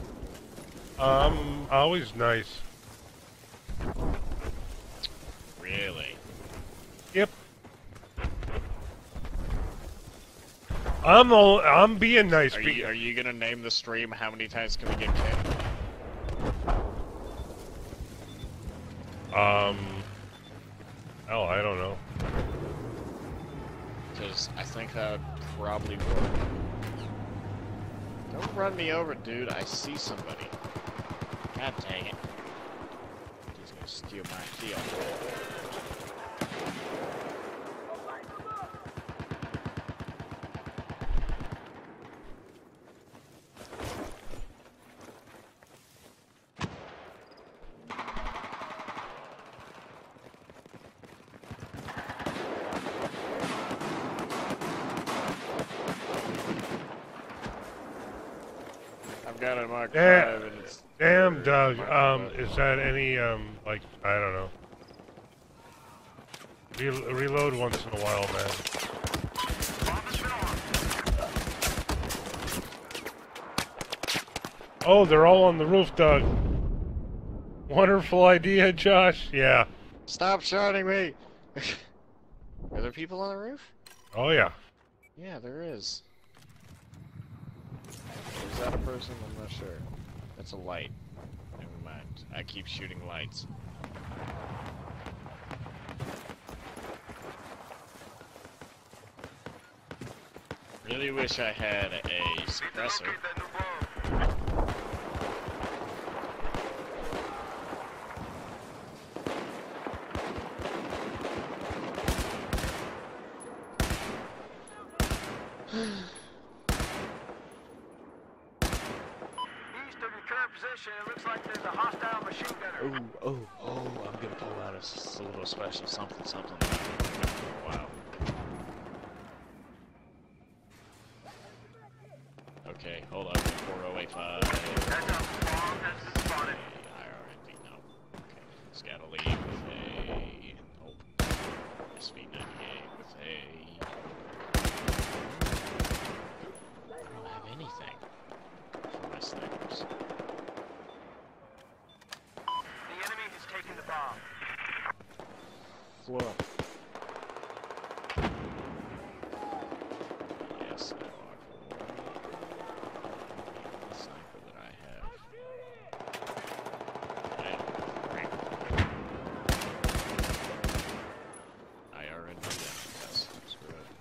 Um, always nice. Really? Yep. I'm all, I'm being nice. Are be- you are you gonna name the stream how many times can we get kicked? Um. Oh, I don't know. Because I think that would probably work. Don't run me over, dude. I see somebody. God dang it. He's gonna steal my kill. I've got it marked Yeah. five and it's... Damn, Doug. Marked Um, five. is that any um, like I don't know. Re- reload once in a while, man. Bomb has been armed. Oh, they're all on the roof, Doug. Wonderful idea, Josh. Yeah. Stop shooting me! Are there people on the roof? Oh yeah. Yeah, there is. Is that a person? I'm not sure. That's a light. Never mind. I keep shooting lights. Really wish I had a Need to suppressor. locate that new bomb. East of your current position, it looks like there's a hostile machine gunner. Oh, oh, oh, I'm gonna pull out a s- a little special something, something. Wow. Okay, hold on. Before twenty-five. Heads up, bomb has been spotted. I already know. Okay. Scatterly with a... Oh. S V ninety-eight with a... I don't have anything for my snipers. The enemy has taken the bomb. Floor. Yes, I are. The sniper that I have. I I already knew that. Yes, screw it.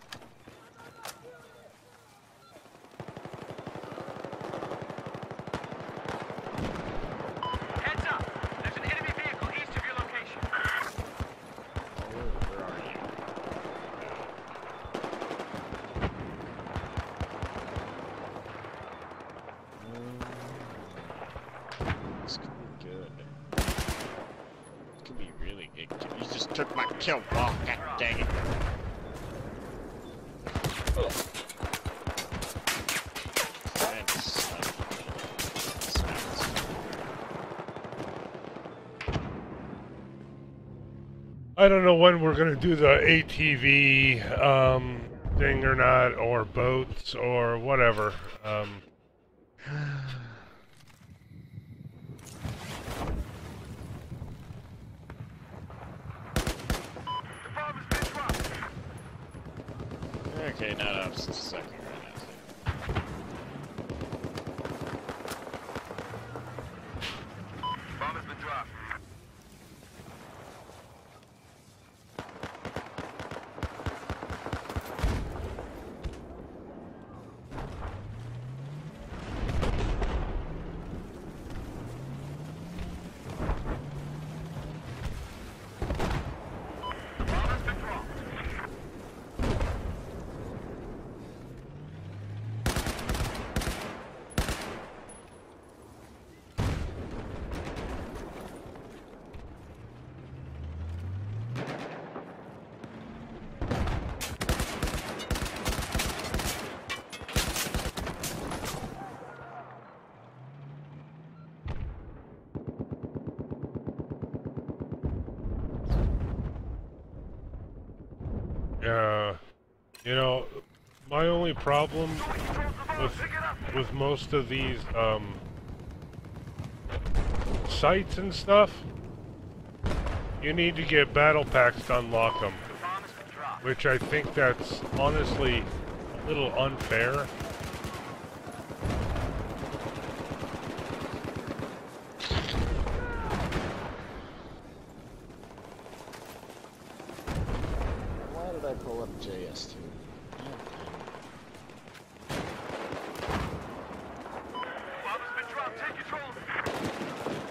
Heads up! There's an enemy vehicle east of your location. Oh, where are you? This could be good. This could be really good. You just took my kill. Oh, god dang it. Thanks. I don't know when we're gonna do the A T V um, thing or not, or boats or whatever. Um, The bomb has been dropped. Okay, not up just a second right now. Bomb has been dropped. Bomb has been dropped. yeah, you know, my only problem with Pick it up. with most of these um, sites and stuff, you need to get battle packs to unlock them, The bomb has been dropped. which I think that's honestly a little unfair. Why did I pull up J S two? Bomb has been dropped. Take control of it.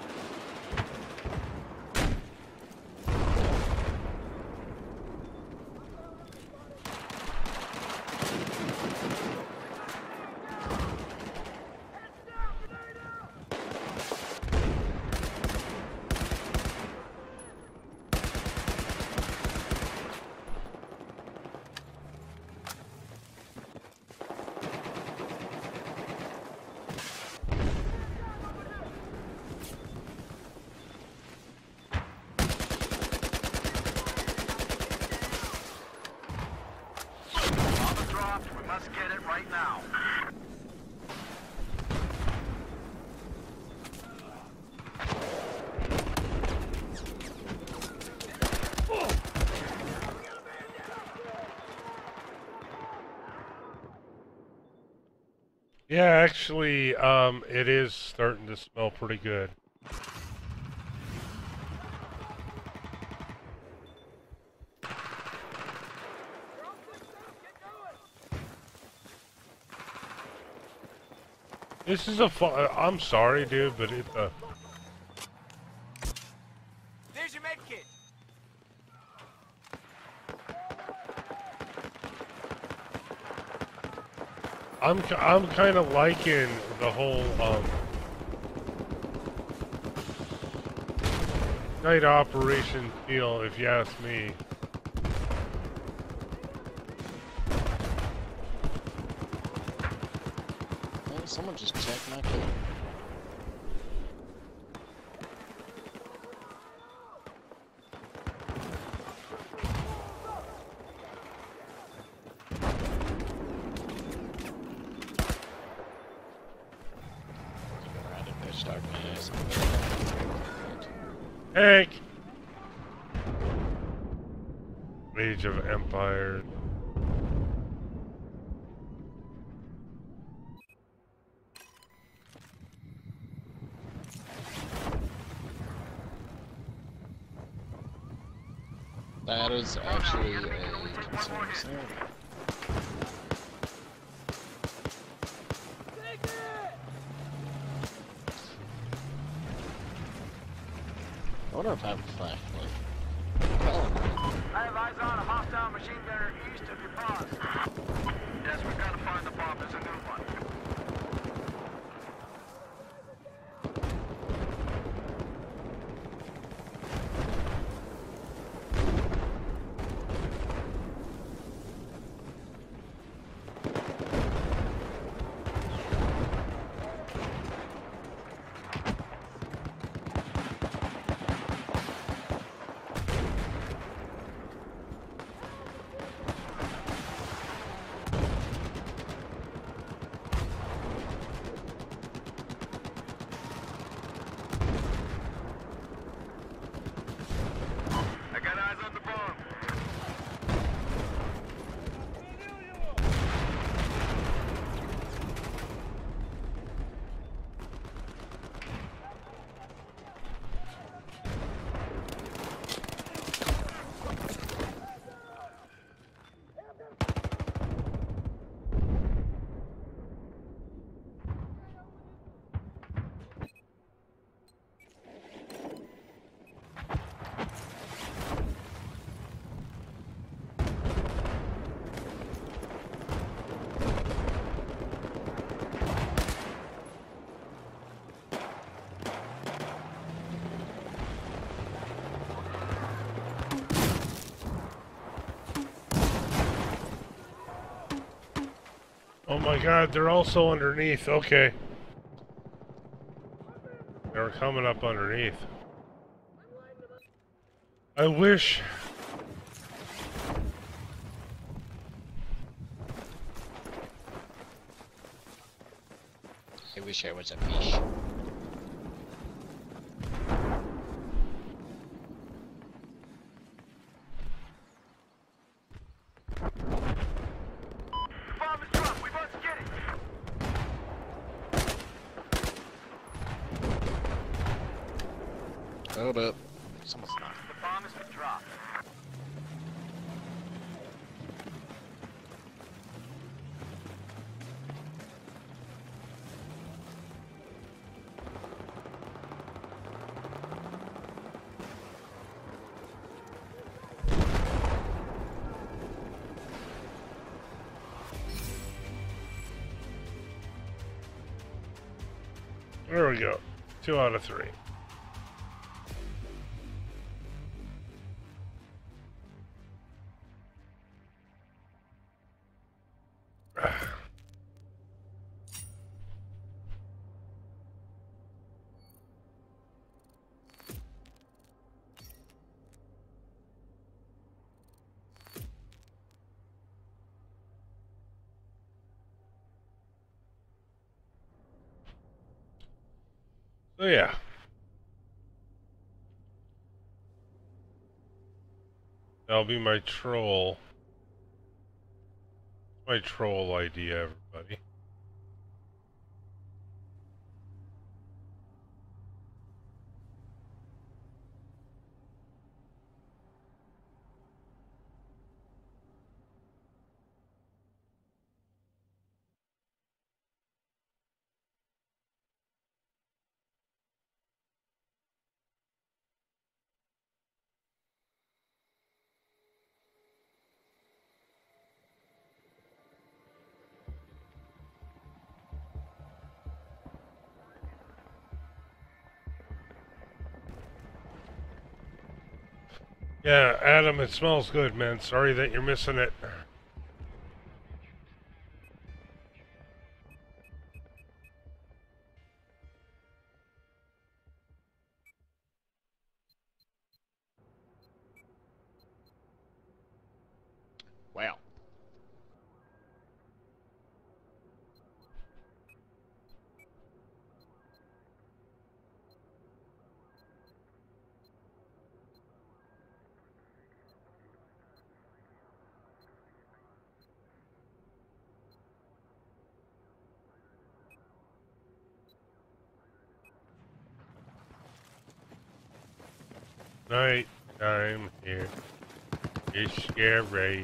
Bomb is dropped. We must get it right now. Yeah, actually, um, it is starting to smell pretty good. This is a fu- I'm sorry, dude, but it's a... There's your med kit. I'm ki- I'm kind of liking the whole um, night operation feel, if you ask me. Someone just check my kill. Hank! Age of Empires. That is actually a concerning scenario. I wonder if I have a flashlight. Oh. I have eyes on a hostile machine gunner east of your paws. Yes, we've got to find the bomb. There's a new one. Oh my god, they're also underneath. Okay. They were coming up underneath. I wish... I wish I was a fish. Hold up. Someone's not. The bomb has been dropped. There we go. Two out of three. So yeah. That'll be my troll. My troll idea, everybody. Yeah, Adam, it smells good, man. Sorry that you're missing it. Night time here. It's scary.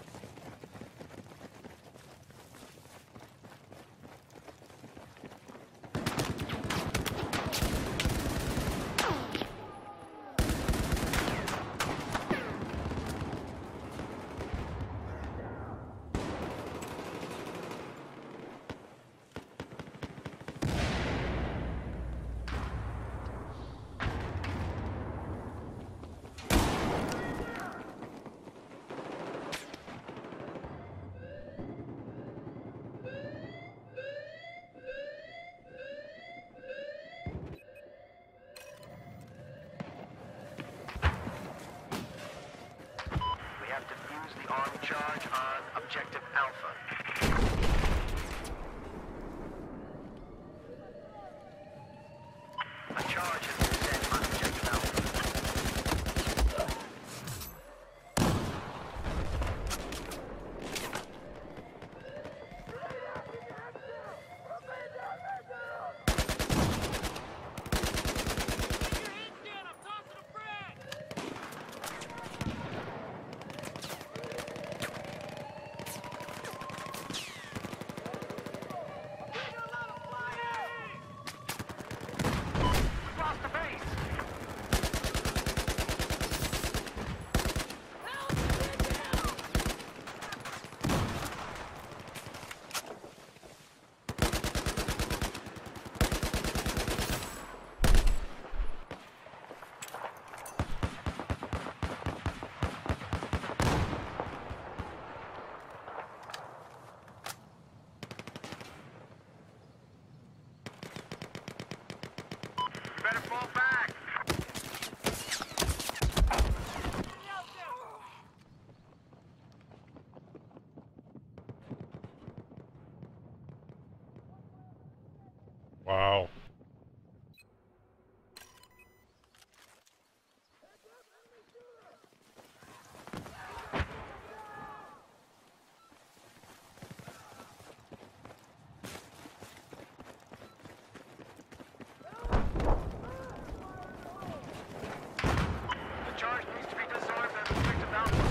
We have defused the armed charge on Objective Alpha. A charge has been set on Objective Alpha. We've lost the base. You better fall back. Wow. The charge needs to be disarmed at Objective Alpha.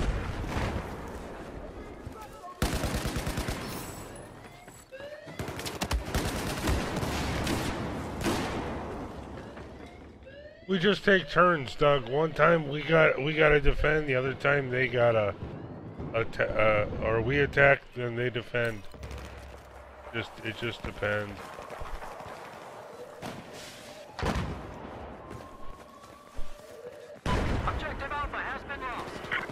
We just take turns, Doug. One time we got we got to defend. The other time they got to, atta- uh, or we attack, then they defend. Just it just depends. Objective Alpha has been lost.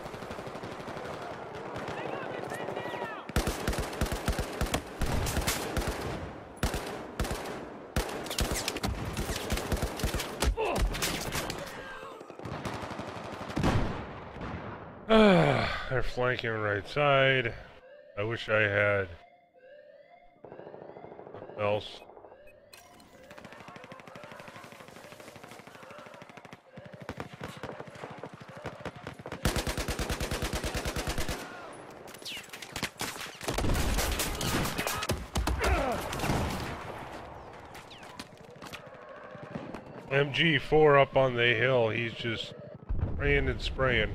They're flanking right side. I wish I had something else. M G four up on the hill. He's just spraying and spraying.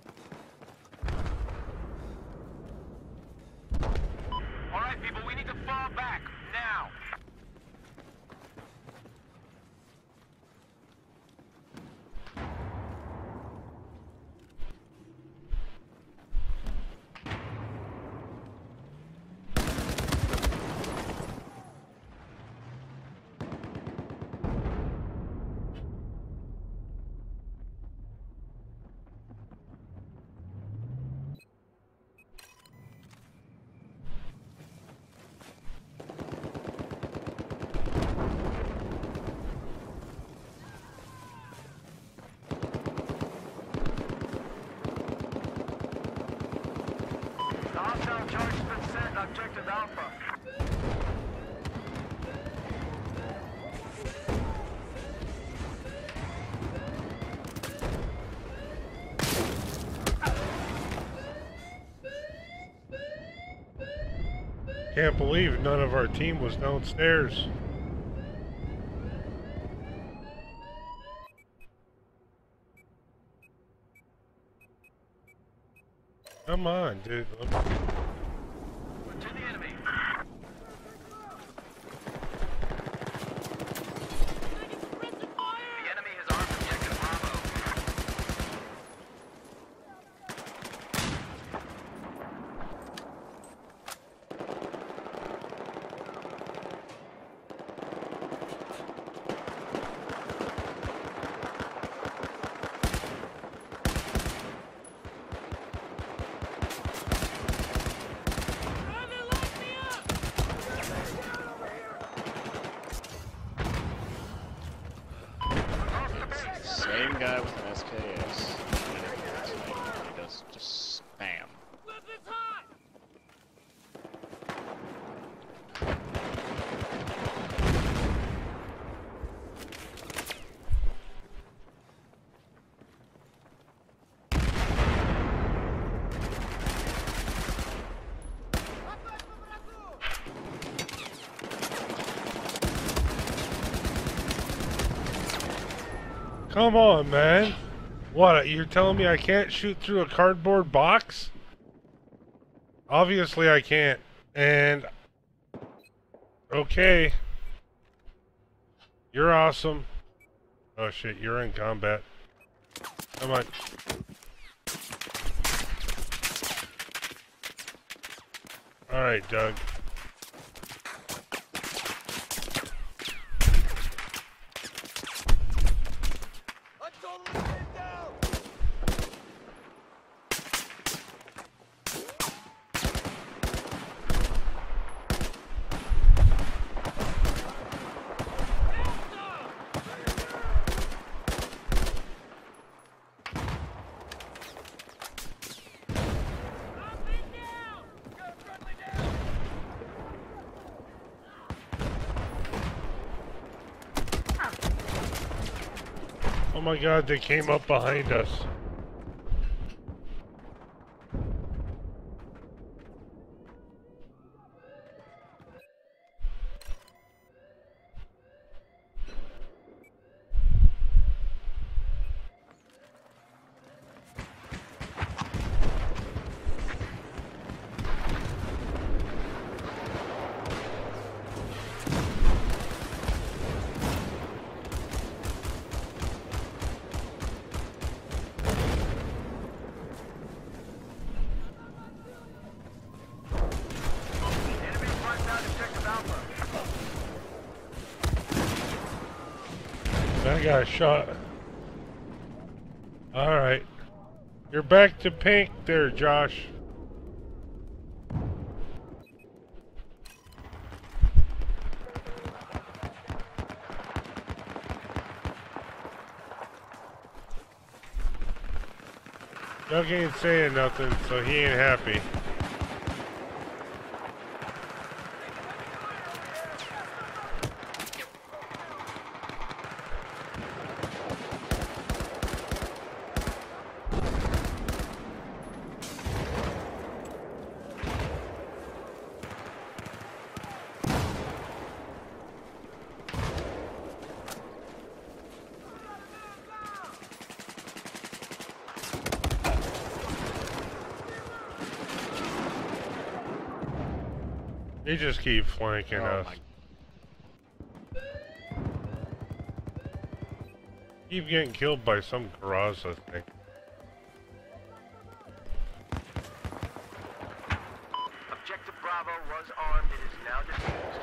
All right, people, we need to Objective Alpha. Can't believe none of our team was downstairs. Come on, dude. To the enemy. The enemy has armed Objective Bravo. Same guy with an S K S. He does just spam. Come on, man. What, you're telling me I can't shoot through a cardboard box? Obviously I can't. And... okay. You're awesome. Oh shit, you're in combat. Come on. Alright, Doug. Oh my god, they came up behind us. That got shot. Alright. You're back to pink there, Josh. Doug ain't saying nothing, so he ain't happy. They just keep flanking Oh us. my. Keep getting killed by some Karaza thing. Objective Bravo was armed. It is now defused.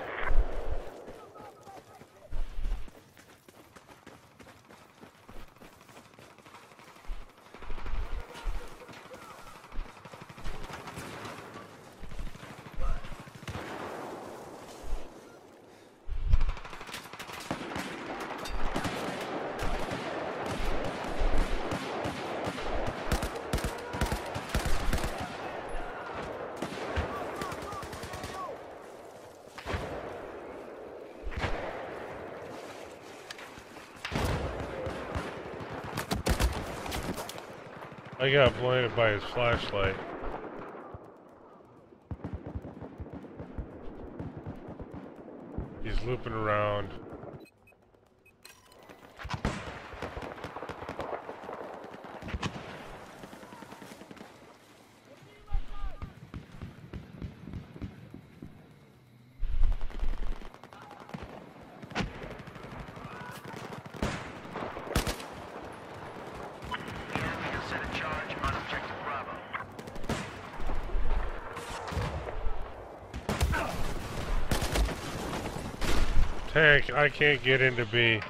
I got blinded by his flashlight. He's looping around. The enemy has set a charge on objective Bravo. Tank, I can't get into B.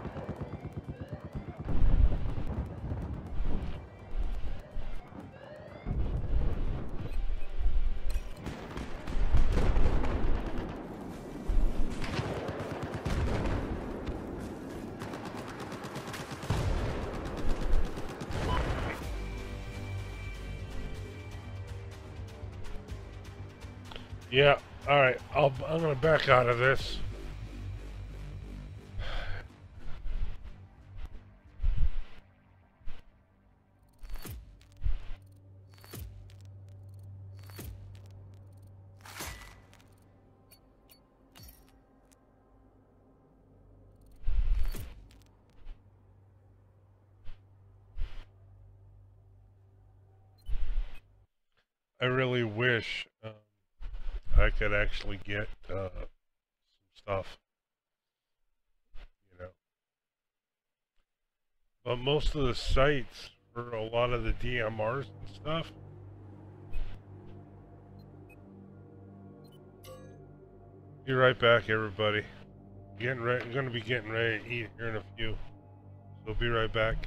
Yeah, alright, I'll, I'm gonna back out of this. I really wish um, I could actually get uh, some stuff, you know. But most of the sites for a lot of the D M Rs and stuff, be right back, everybody. Getting ready, I'm gonna be getting ready to eat here in a few, so be right back.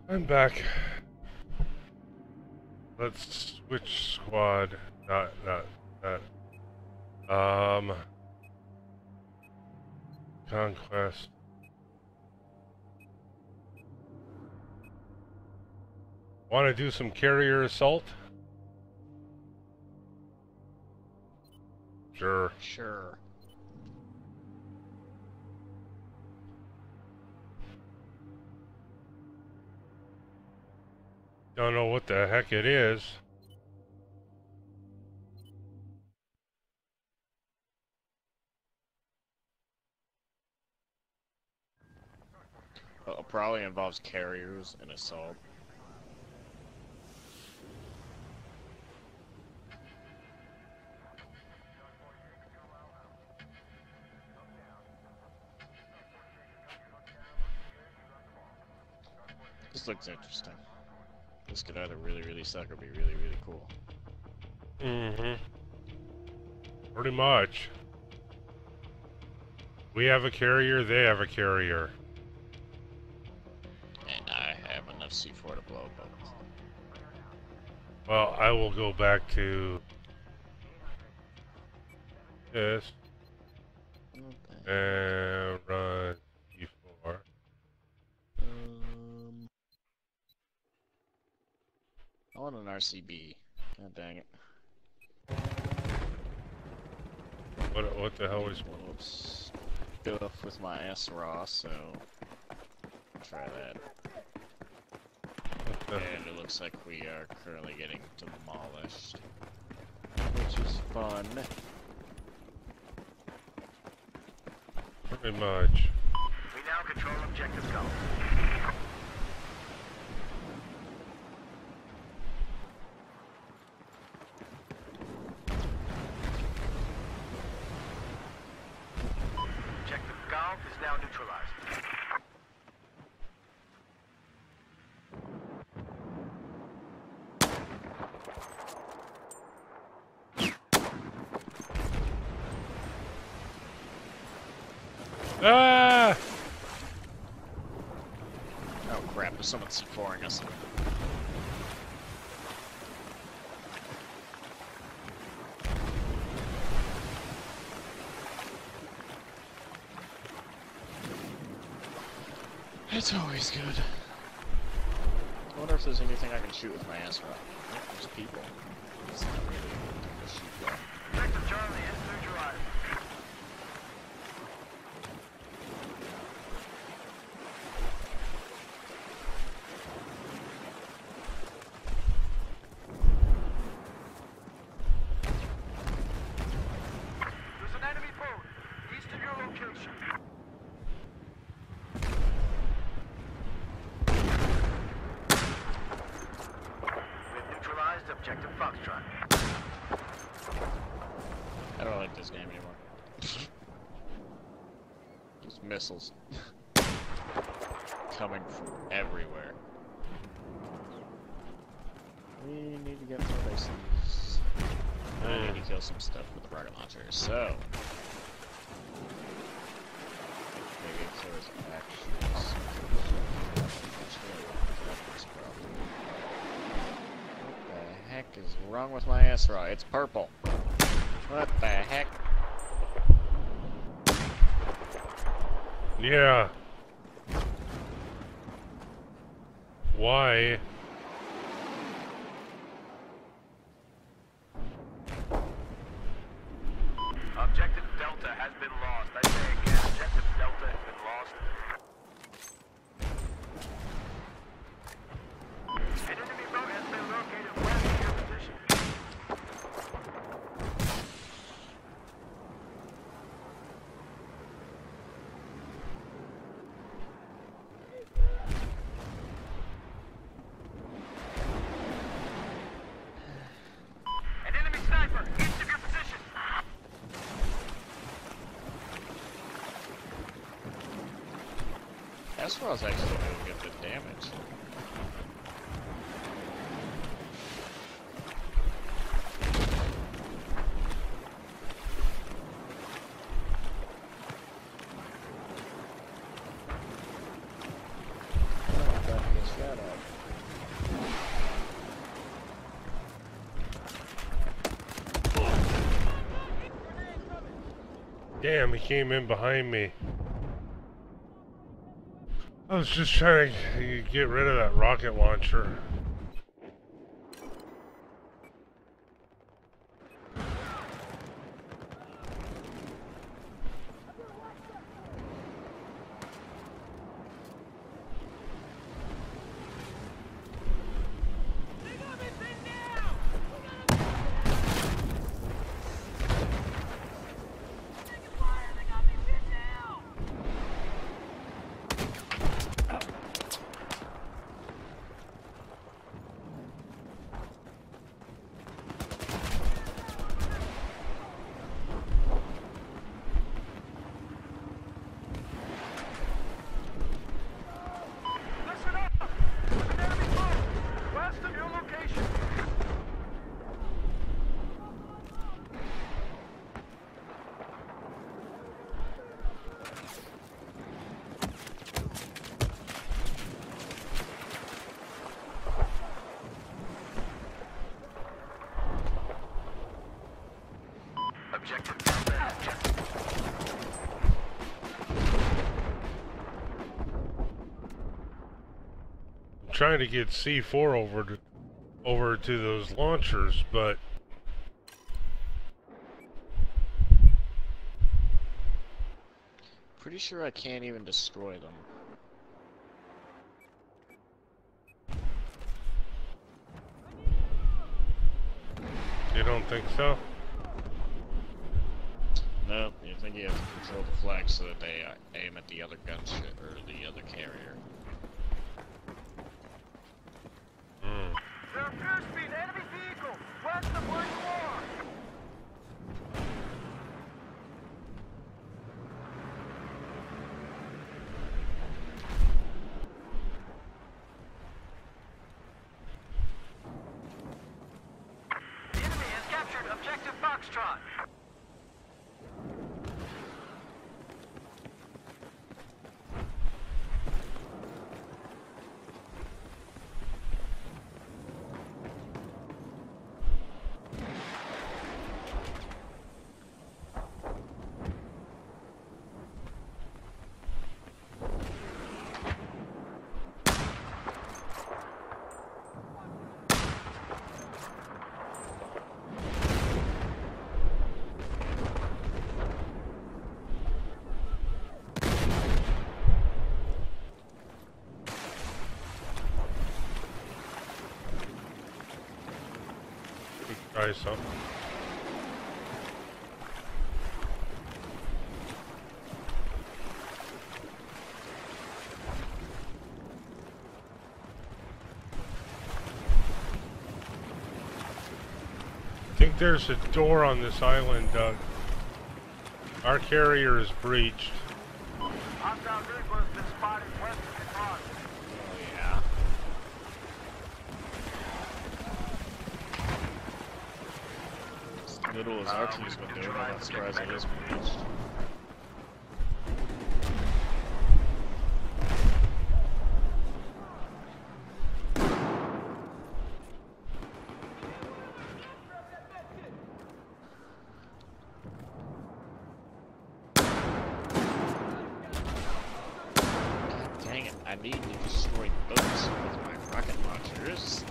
I'm back. Let's switch squad. Not, not, not. Um. Conquest. Want to do some carrier assault? Sure. Sure. Don't know what the heck it is. Well, it probably involves carriers and assault. This looks interesting. This could either really, really suck or be really, really cool. Mm-hmm. Pretty much. We have a carrier, they have a carrier. And I have enough C four to blow both. Well, I will go back to this and run C four. Um, I want an R C B. God dang it. What, what the hell is... Whoops. Buff with my S raw, so I'll try that. What the... And it looks like we are currently getting demolished, which is fun. Pretty much. We now control objective Gulf. Objective Gulf is now neutralized. Ah! Oh crap, there's someone C four-ing us. It's always good. I wonder if there's anything I can shoot with my ass rock. Oh, there's people. It's not really a shoot though. Objective Charlie is neutralized. There's an enemy boat east of your location. We've neutralized objective Foxtrot. I don't like this game anymore. Just missiles. Coming from everywhere. We need to get more bases. I need to kill some stuff with the rocket launcher, so... Maybe if there was actions... What the heck is wrong with my S R A? It's purple. What the heck? Yeah. Why? Objective Delta has been lost. I say again, Objective Delta has been lost. An enemy boat has been located west of your position. An enemy sniper east of your position. S R A's actually doing good good damage. Oh, I got to get shot at. Damn, he came in behind me. I was just trying to get rid of that rocket launcher. Objective Delta is just... I'm trying to get C four over to over to those launchers, but Pretty sure I can't even destroy them. you don't think so? No, you think you have to control the flag so that they uh, aim at the other gunship or the other carrier. Hmm. There are fierce speed enemy vehicle west of where you are. The enemy has captured objective Foxtrot. Try something. I think there's a door on this island, Doug. Our carrier is breached. Hostile vehicle has been spotted west of the cross. Oh yeah. As little as our team's been doing, I'm not surprised it is breached. Dang it, I need to destroy boats with my rocket launchers.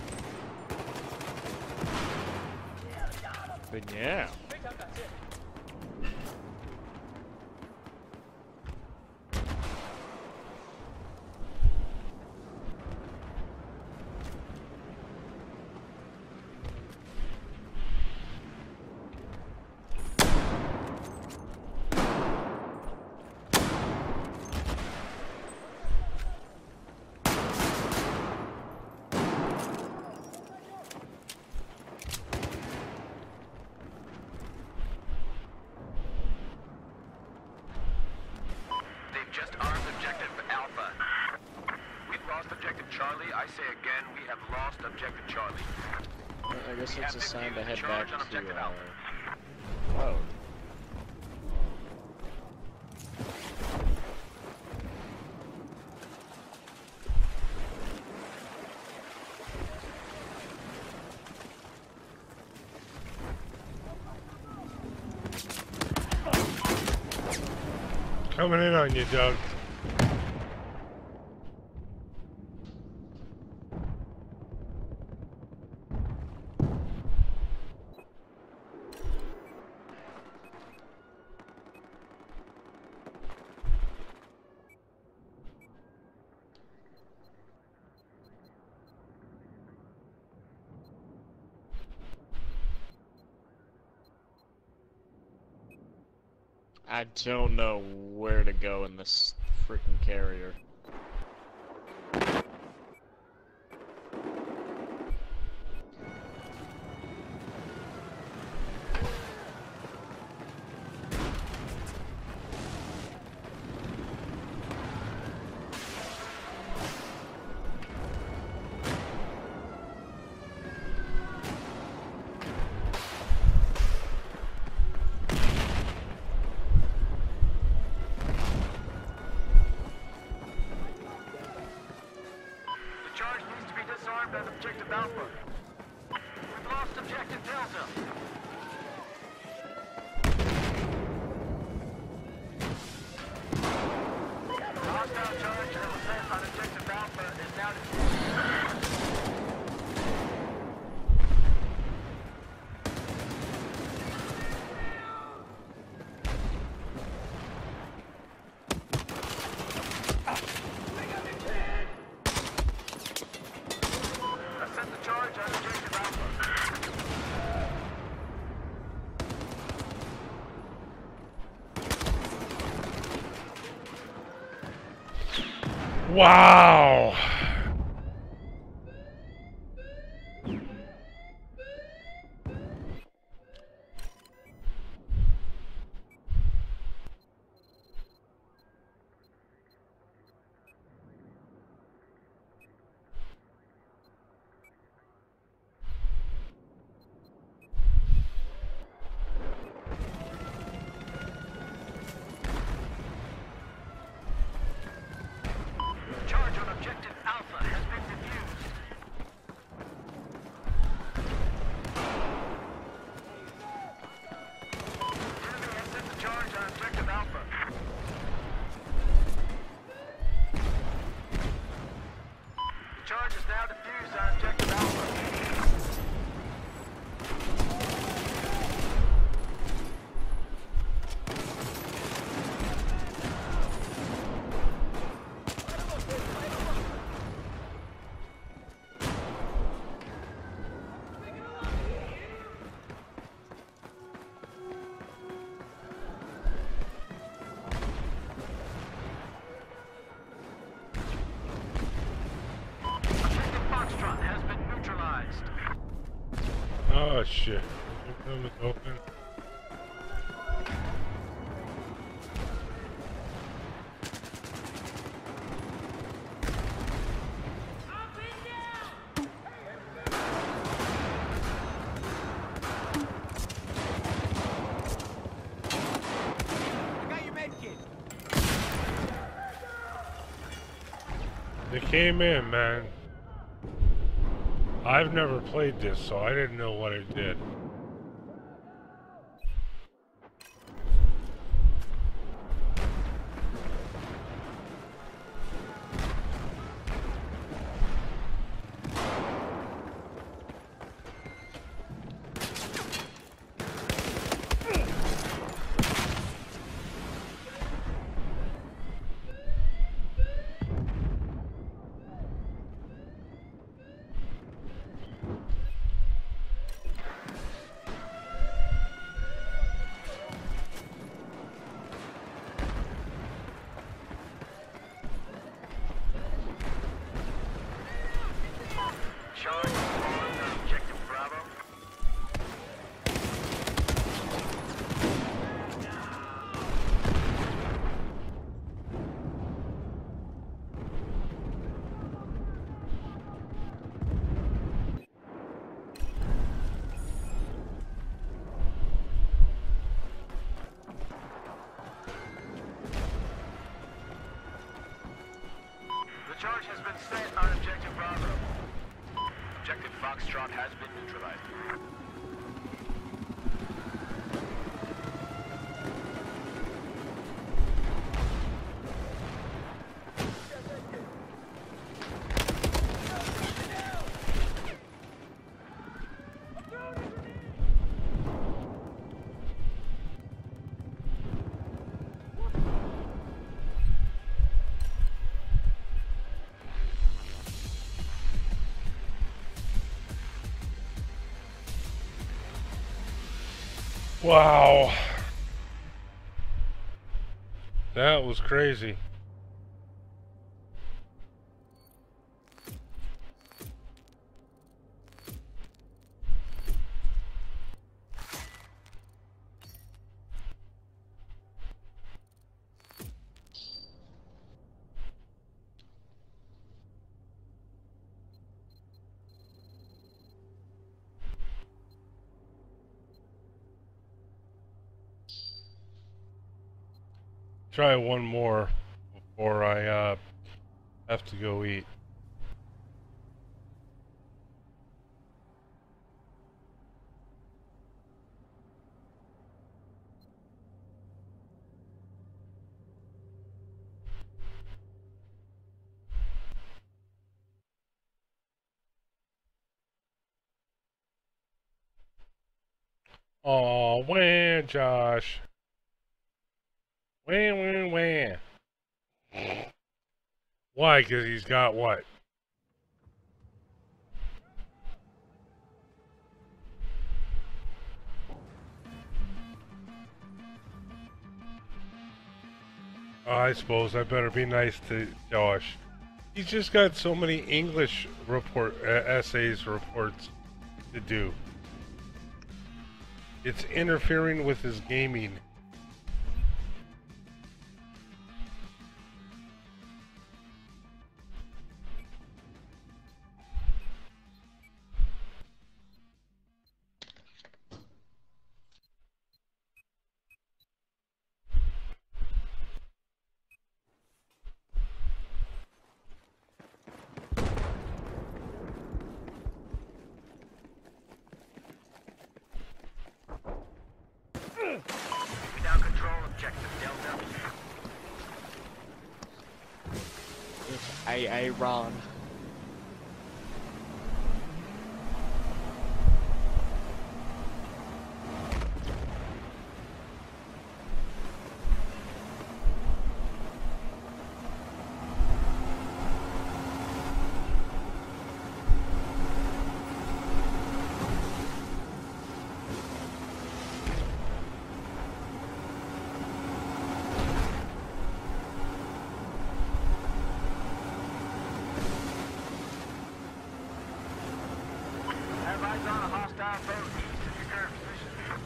But yeah. They've just armed objective Alpha. We've lost objective Charlie. I say again, we have lost objective Charlie. Well, I guess We it's have a sign to been head given back charge on to objective uh, Alpha. oh. Coming in on you, Doug. I don't know where to go in this freaking carrier. Objective Alpha. We've lost Objective Delta. The hostile charge that was set on Objective Alpha is now defused. Wow! Charge is now defused on Objective Alpha. Oh shit. Open is open. They came in, man. I've never played this, so I didn't know what it did. The charge has been set on Objective Bravo. Objective Foxtrot has been neutralized. Wow. That was crazy. Try one more before I uh, have to go eat. Oh, wah, Josh. Wah, wah, wah. Why? Because he's got what? Oh, I suppose I better be nice to Josh. He's just got so many English report uh, essays reports to do. It's interfering with his gaming. We now control objective Delta. I I run. Have eyes on a hostile boat east of your current position.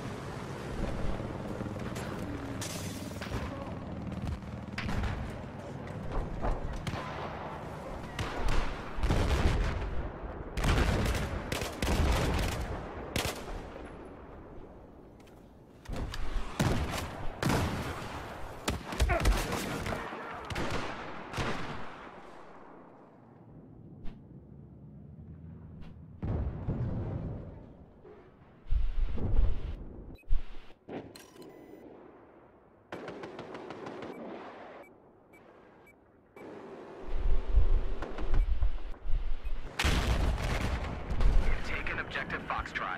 Taken objective Foxtrot.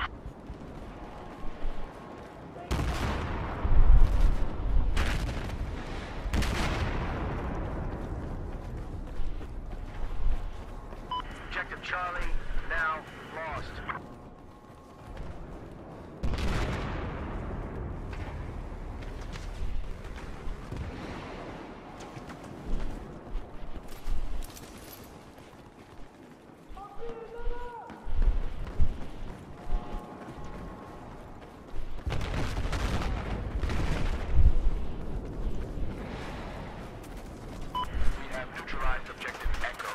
Objective Charlie now lost. We have neutralized objective Echo.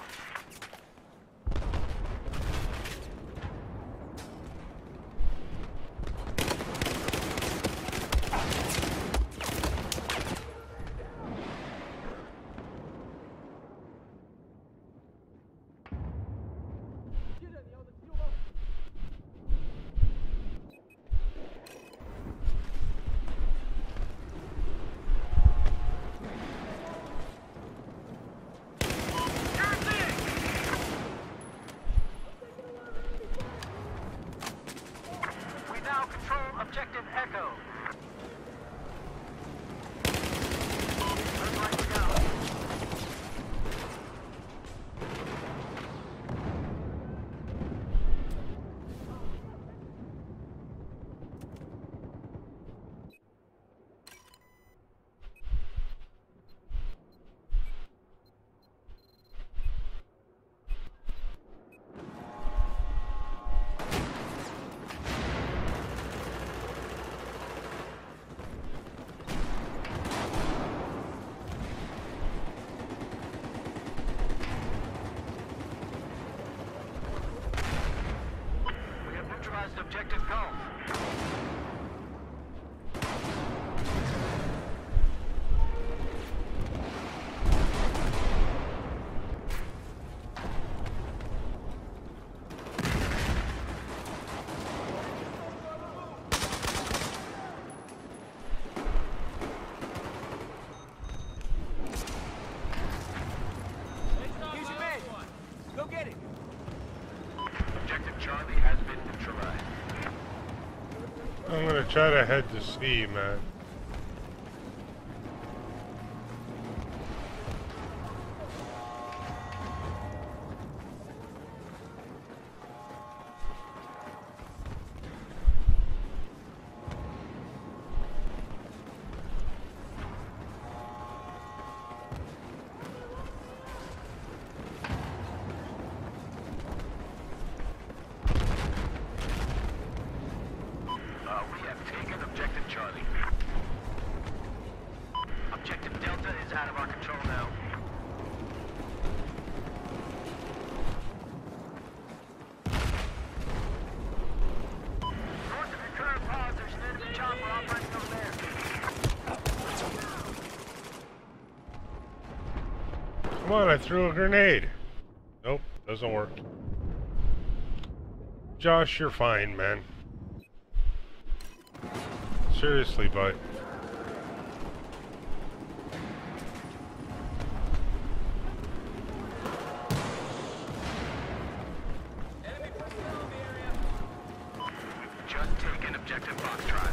We now control objective Echo. Looks like we go. objective Gulf. I'm gonna try to head to sea, man. Come on, I threw a grenade. Nope, doesn't work. Josh, you're fine, man. Seriously, bud. Enemy personnel in the area. Just taken objective Foxtrot.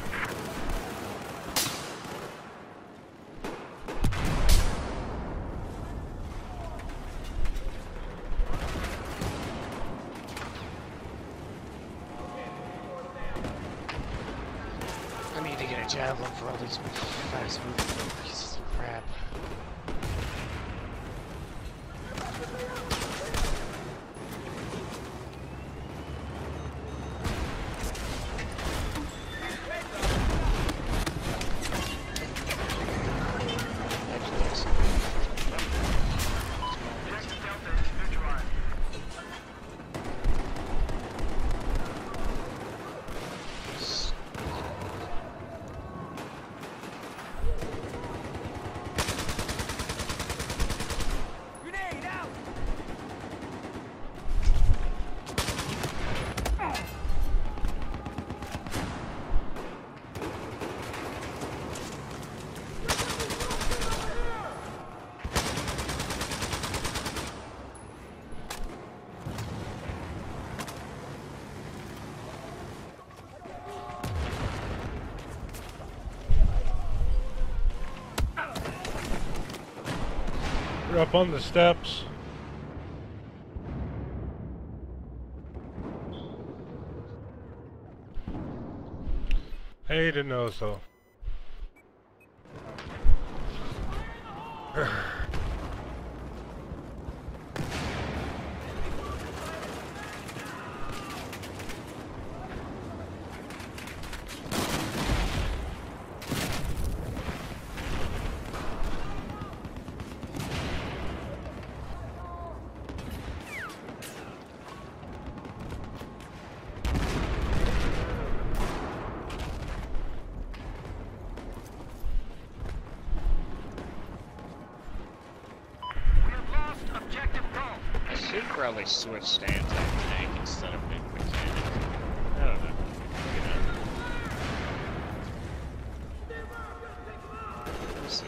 Javelin for all these fast moving pieces of crap. We're up on the steps. Hey, didn't know so. Probably switch stands on tank instead of being mechanic. I don't know. You know. We'll see.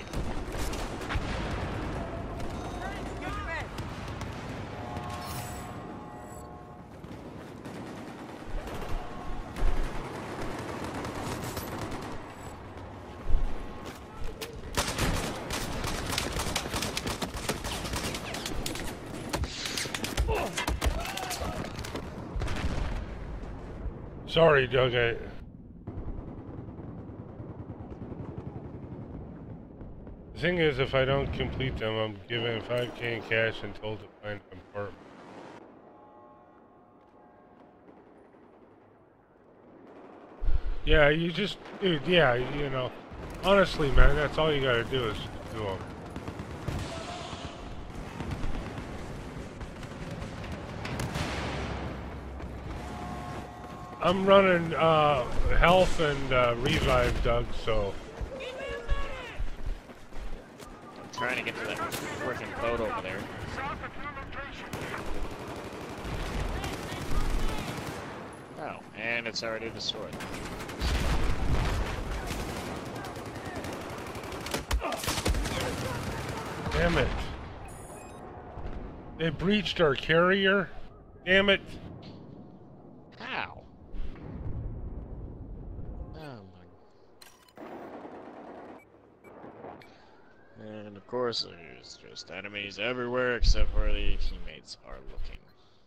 Sorry, Doug. I... The thing is, if I don't complete them, I'm given five K in cash and told to find an apartment. Yeah, you just, dude, yeah, you know, honestly, man, that's all you gotta do is do them. I'm running uh, health and uh, revive, Doug, so... I'm trying to get to that freaking boat over there. Oh, and it's already destroyed. Damn it. They breached our carrier? Damn it. How? Oh my. And of course, there's just enemies everywhere except where the teammates are looking.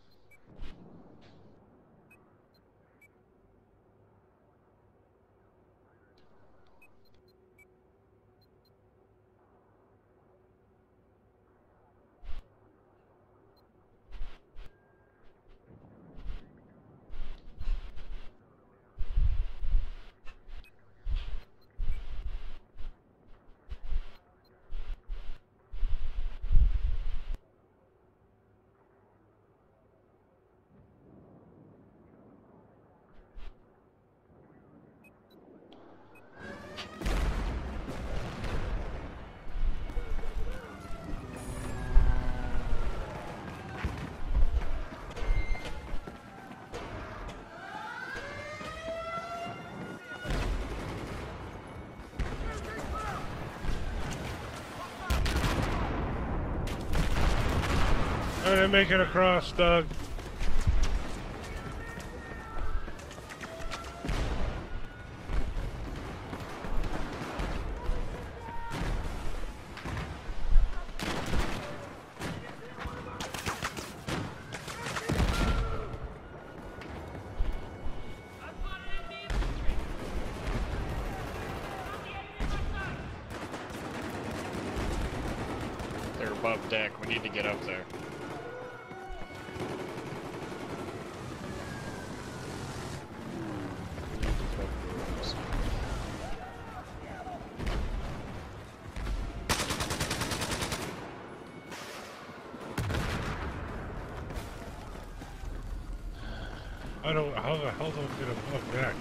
I didn't make it across, Doug. They're above deck. We need to get up there. I don't. How the hell do I get above deck?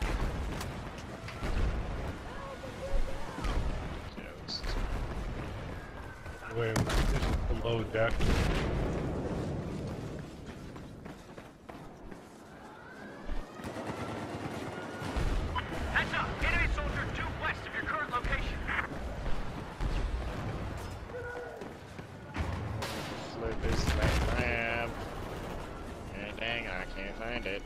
Wait, this is below deck. Heads up! Enemy soldier due west of your current location. Flip is that ramp. And dang, I can't find it.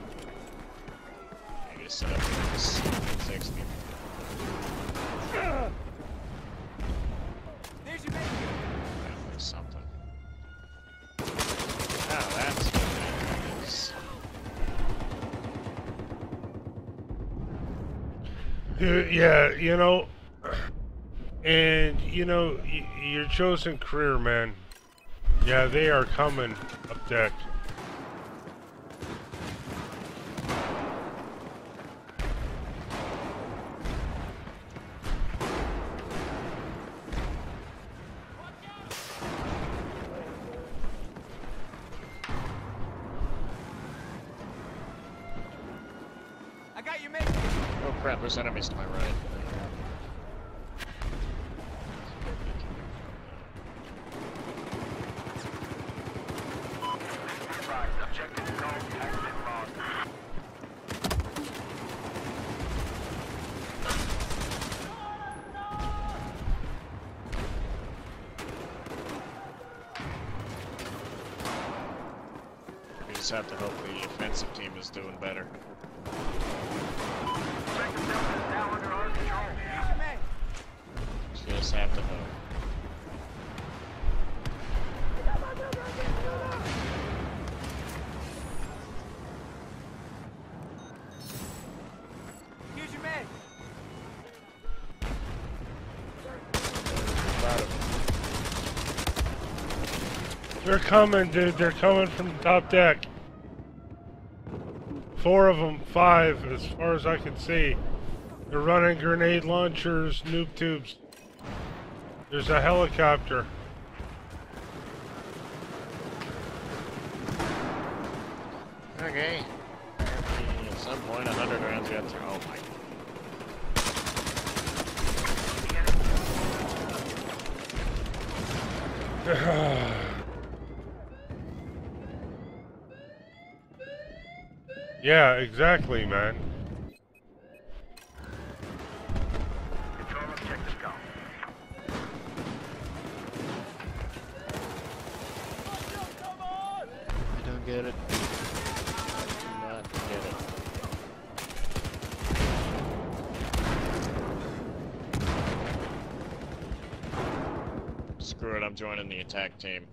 I just set up this sixty. There's your mate. There's something. Oh, that's what that is. Dude, yeah, you know, and you know, y your chosen career, man. Yeah, they are coming up deck. I got your mate. Oh crap, there's enemies to my right. Objective goal has been lost. We just have to hope the offensive team is doing better. Objective Delta is now under our control. Here's your mate. Just have to hope. Here's your mate. They're coming, dude. They're coming from the top deck. Four of them, five, as far as I can see. They're running grenade launchers, noob tubes. There's a helicopter. Okay. one point, a hundred rounds got through. Oh my. Yeah, exactly, man. Control objective go. I don't get it. I do not get it. Screw it, I'm joining the attack team.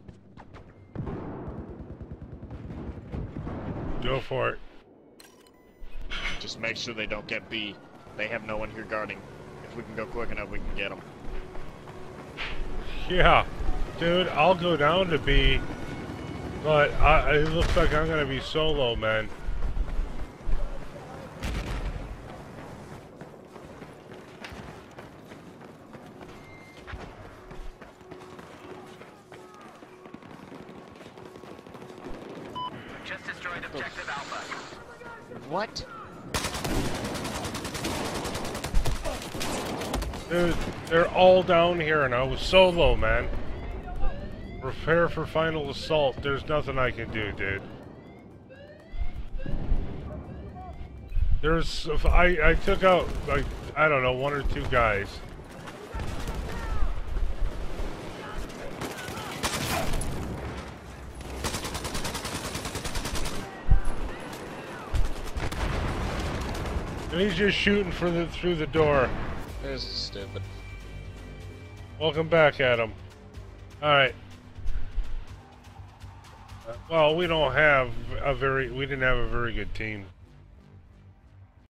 Go for it. Just make sure they don't get B. They have no one here guarding. If we can go quick enough, we can get them. Yeah, dude, I'll go down to B, but I, it looks like I'm gonna be solo, man. Just destroyed objective Alpha. What? Dude, they're all down here, and I was solo, man. Prepare for final assault. There's nothing I can do, dude. There's, I, I took out, like, I don't know, one or two guys. And he's just shooting for the through the door. This is stupid. Welcome back, Adam. Alright. Uh, well, we don't have a very, we didn't have a very good team.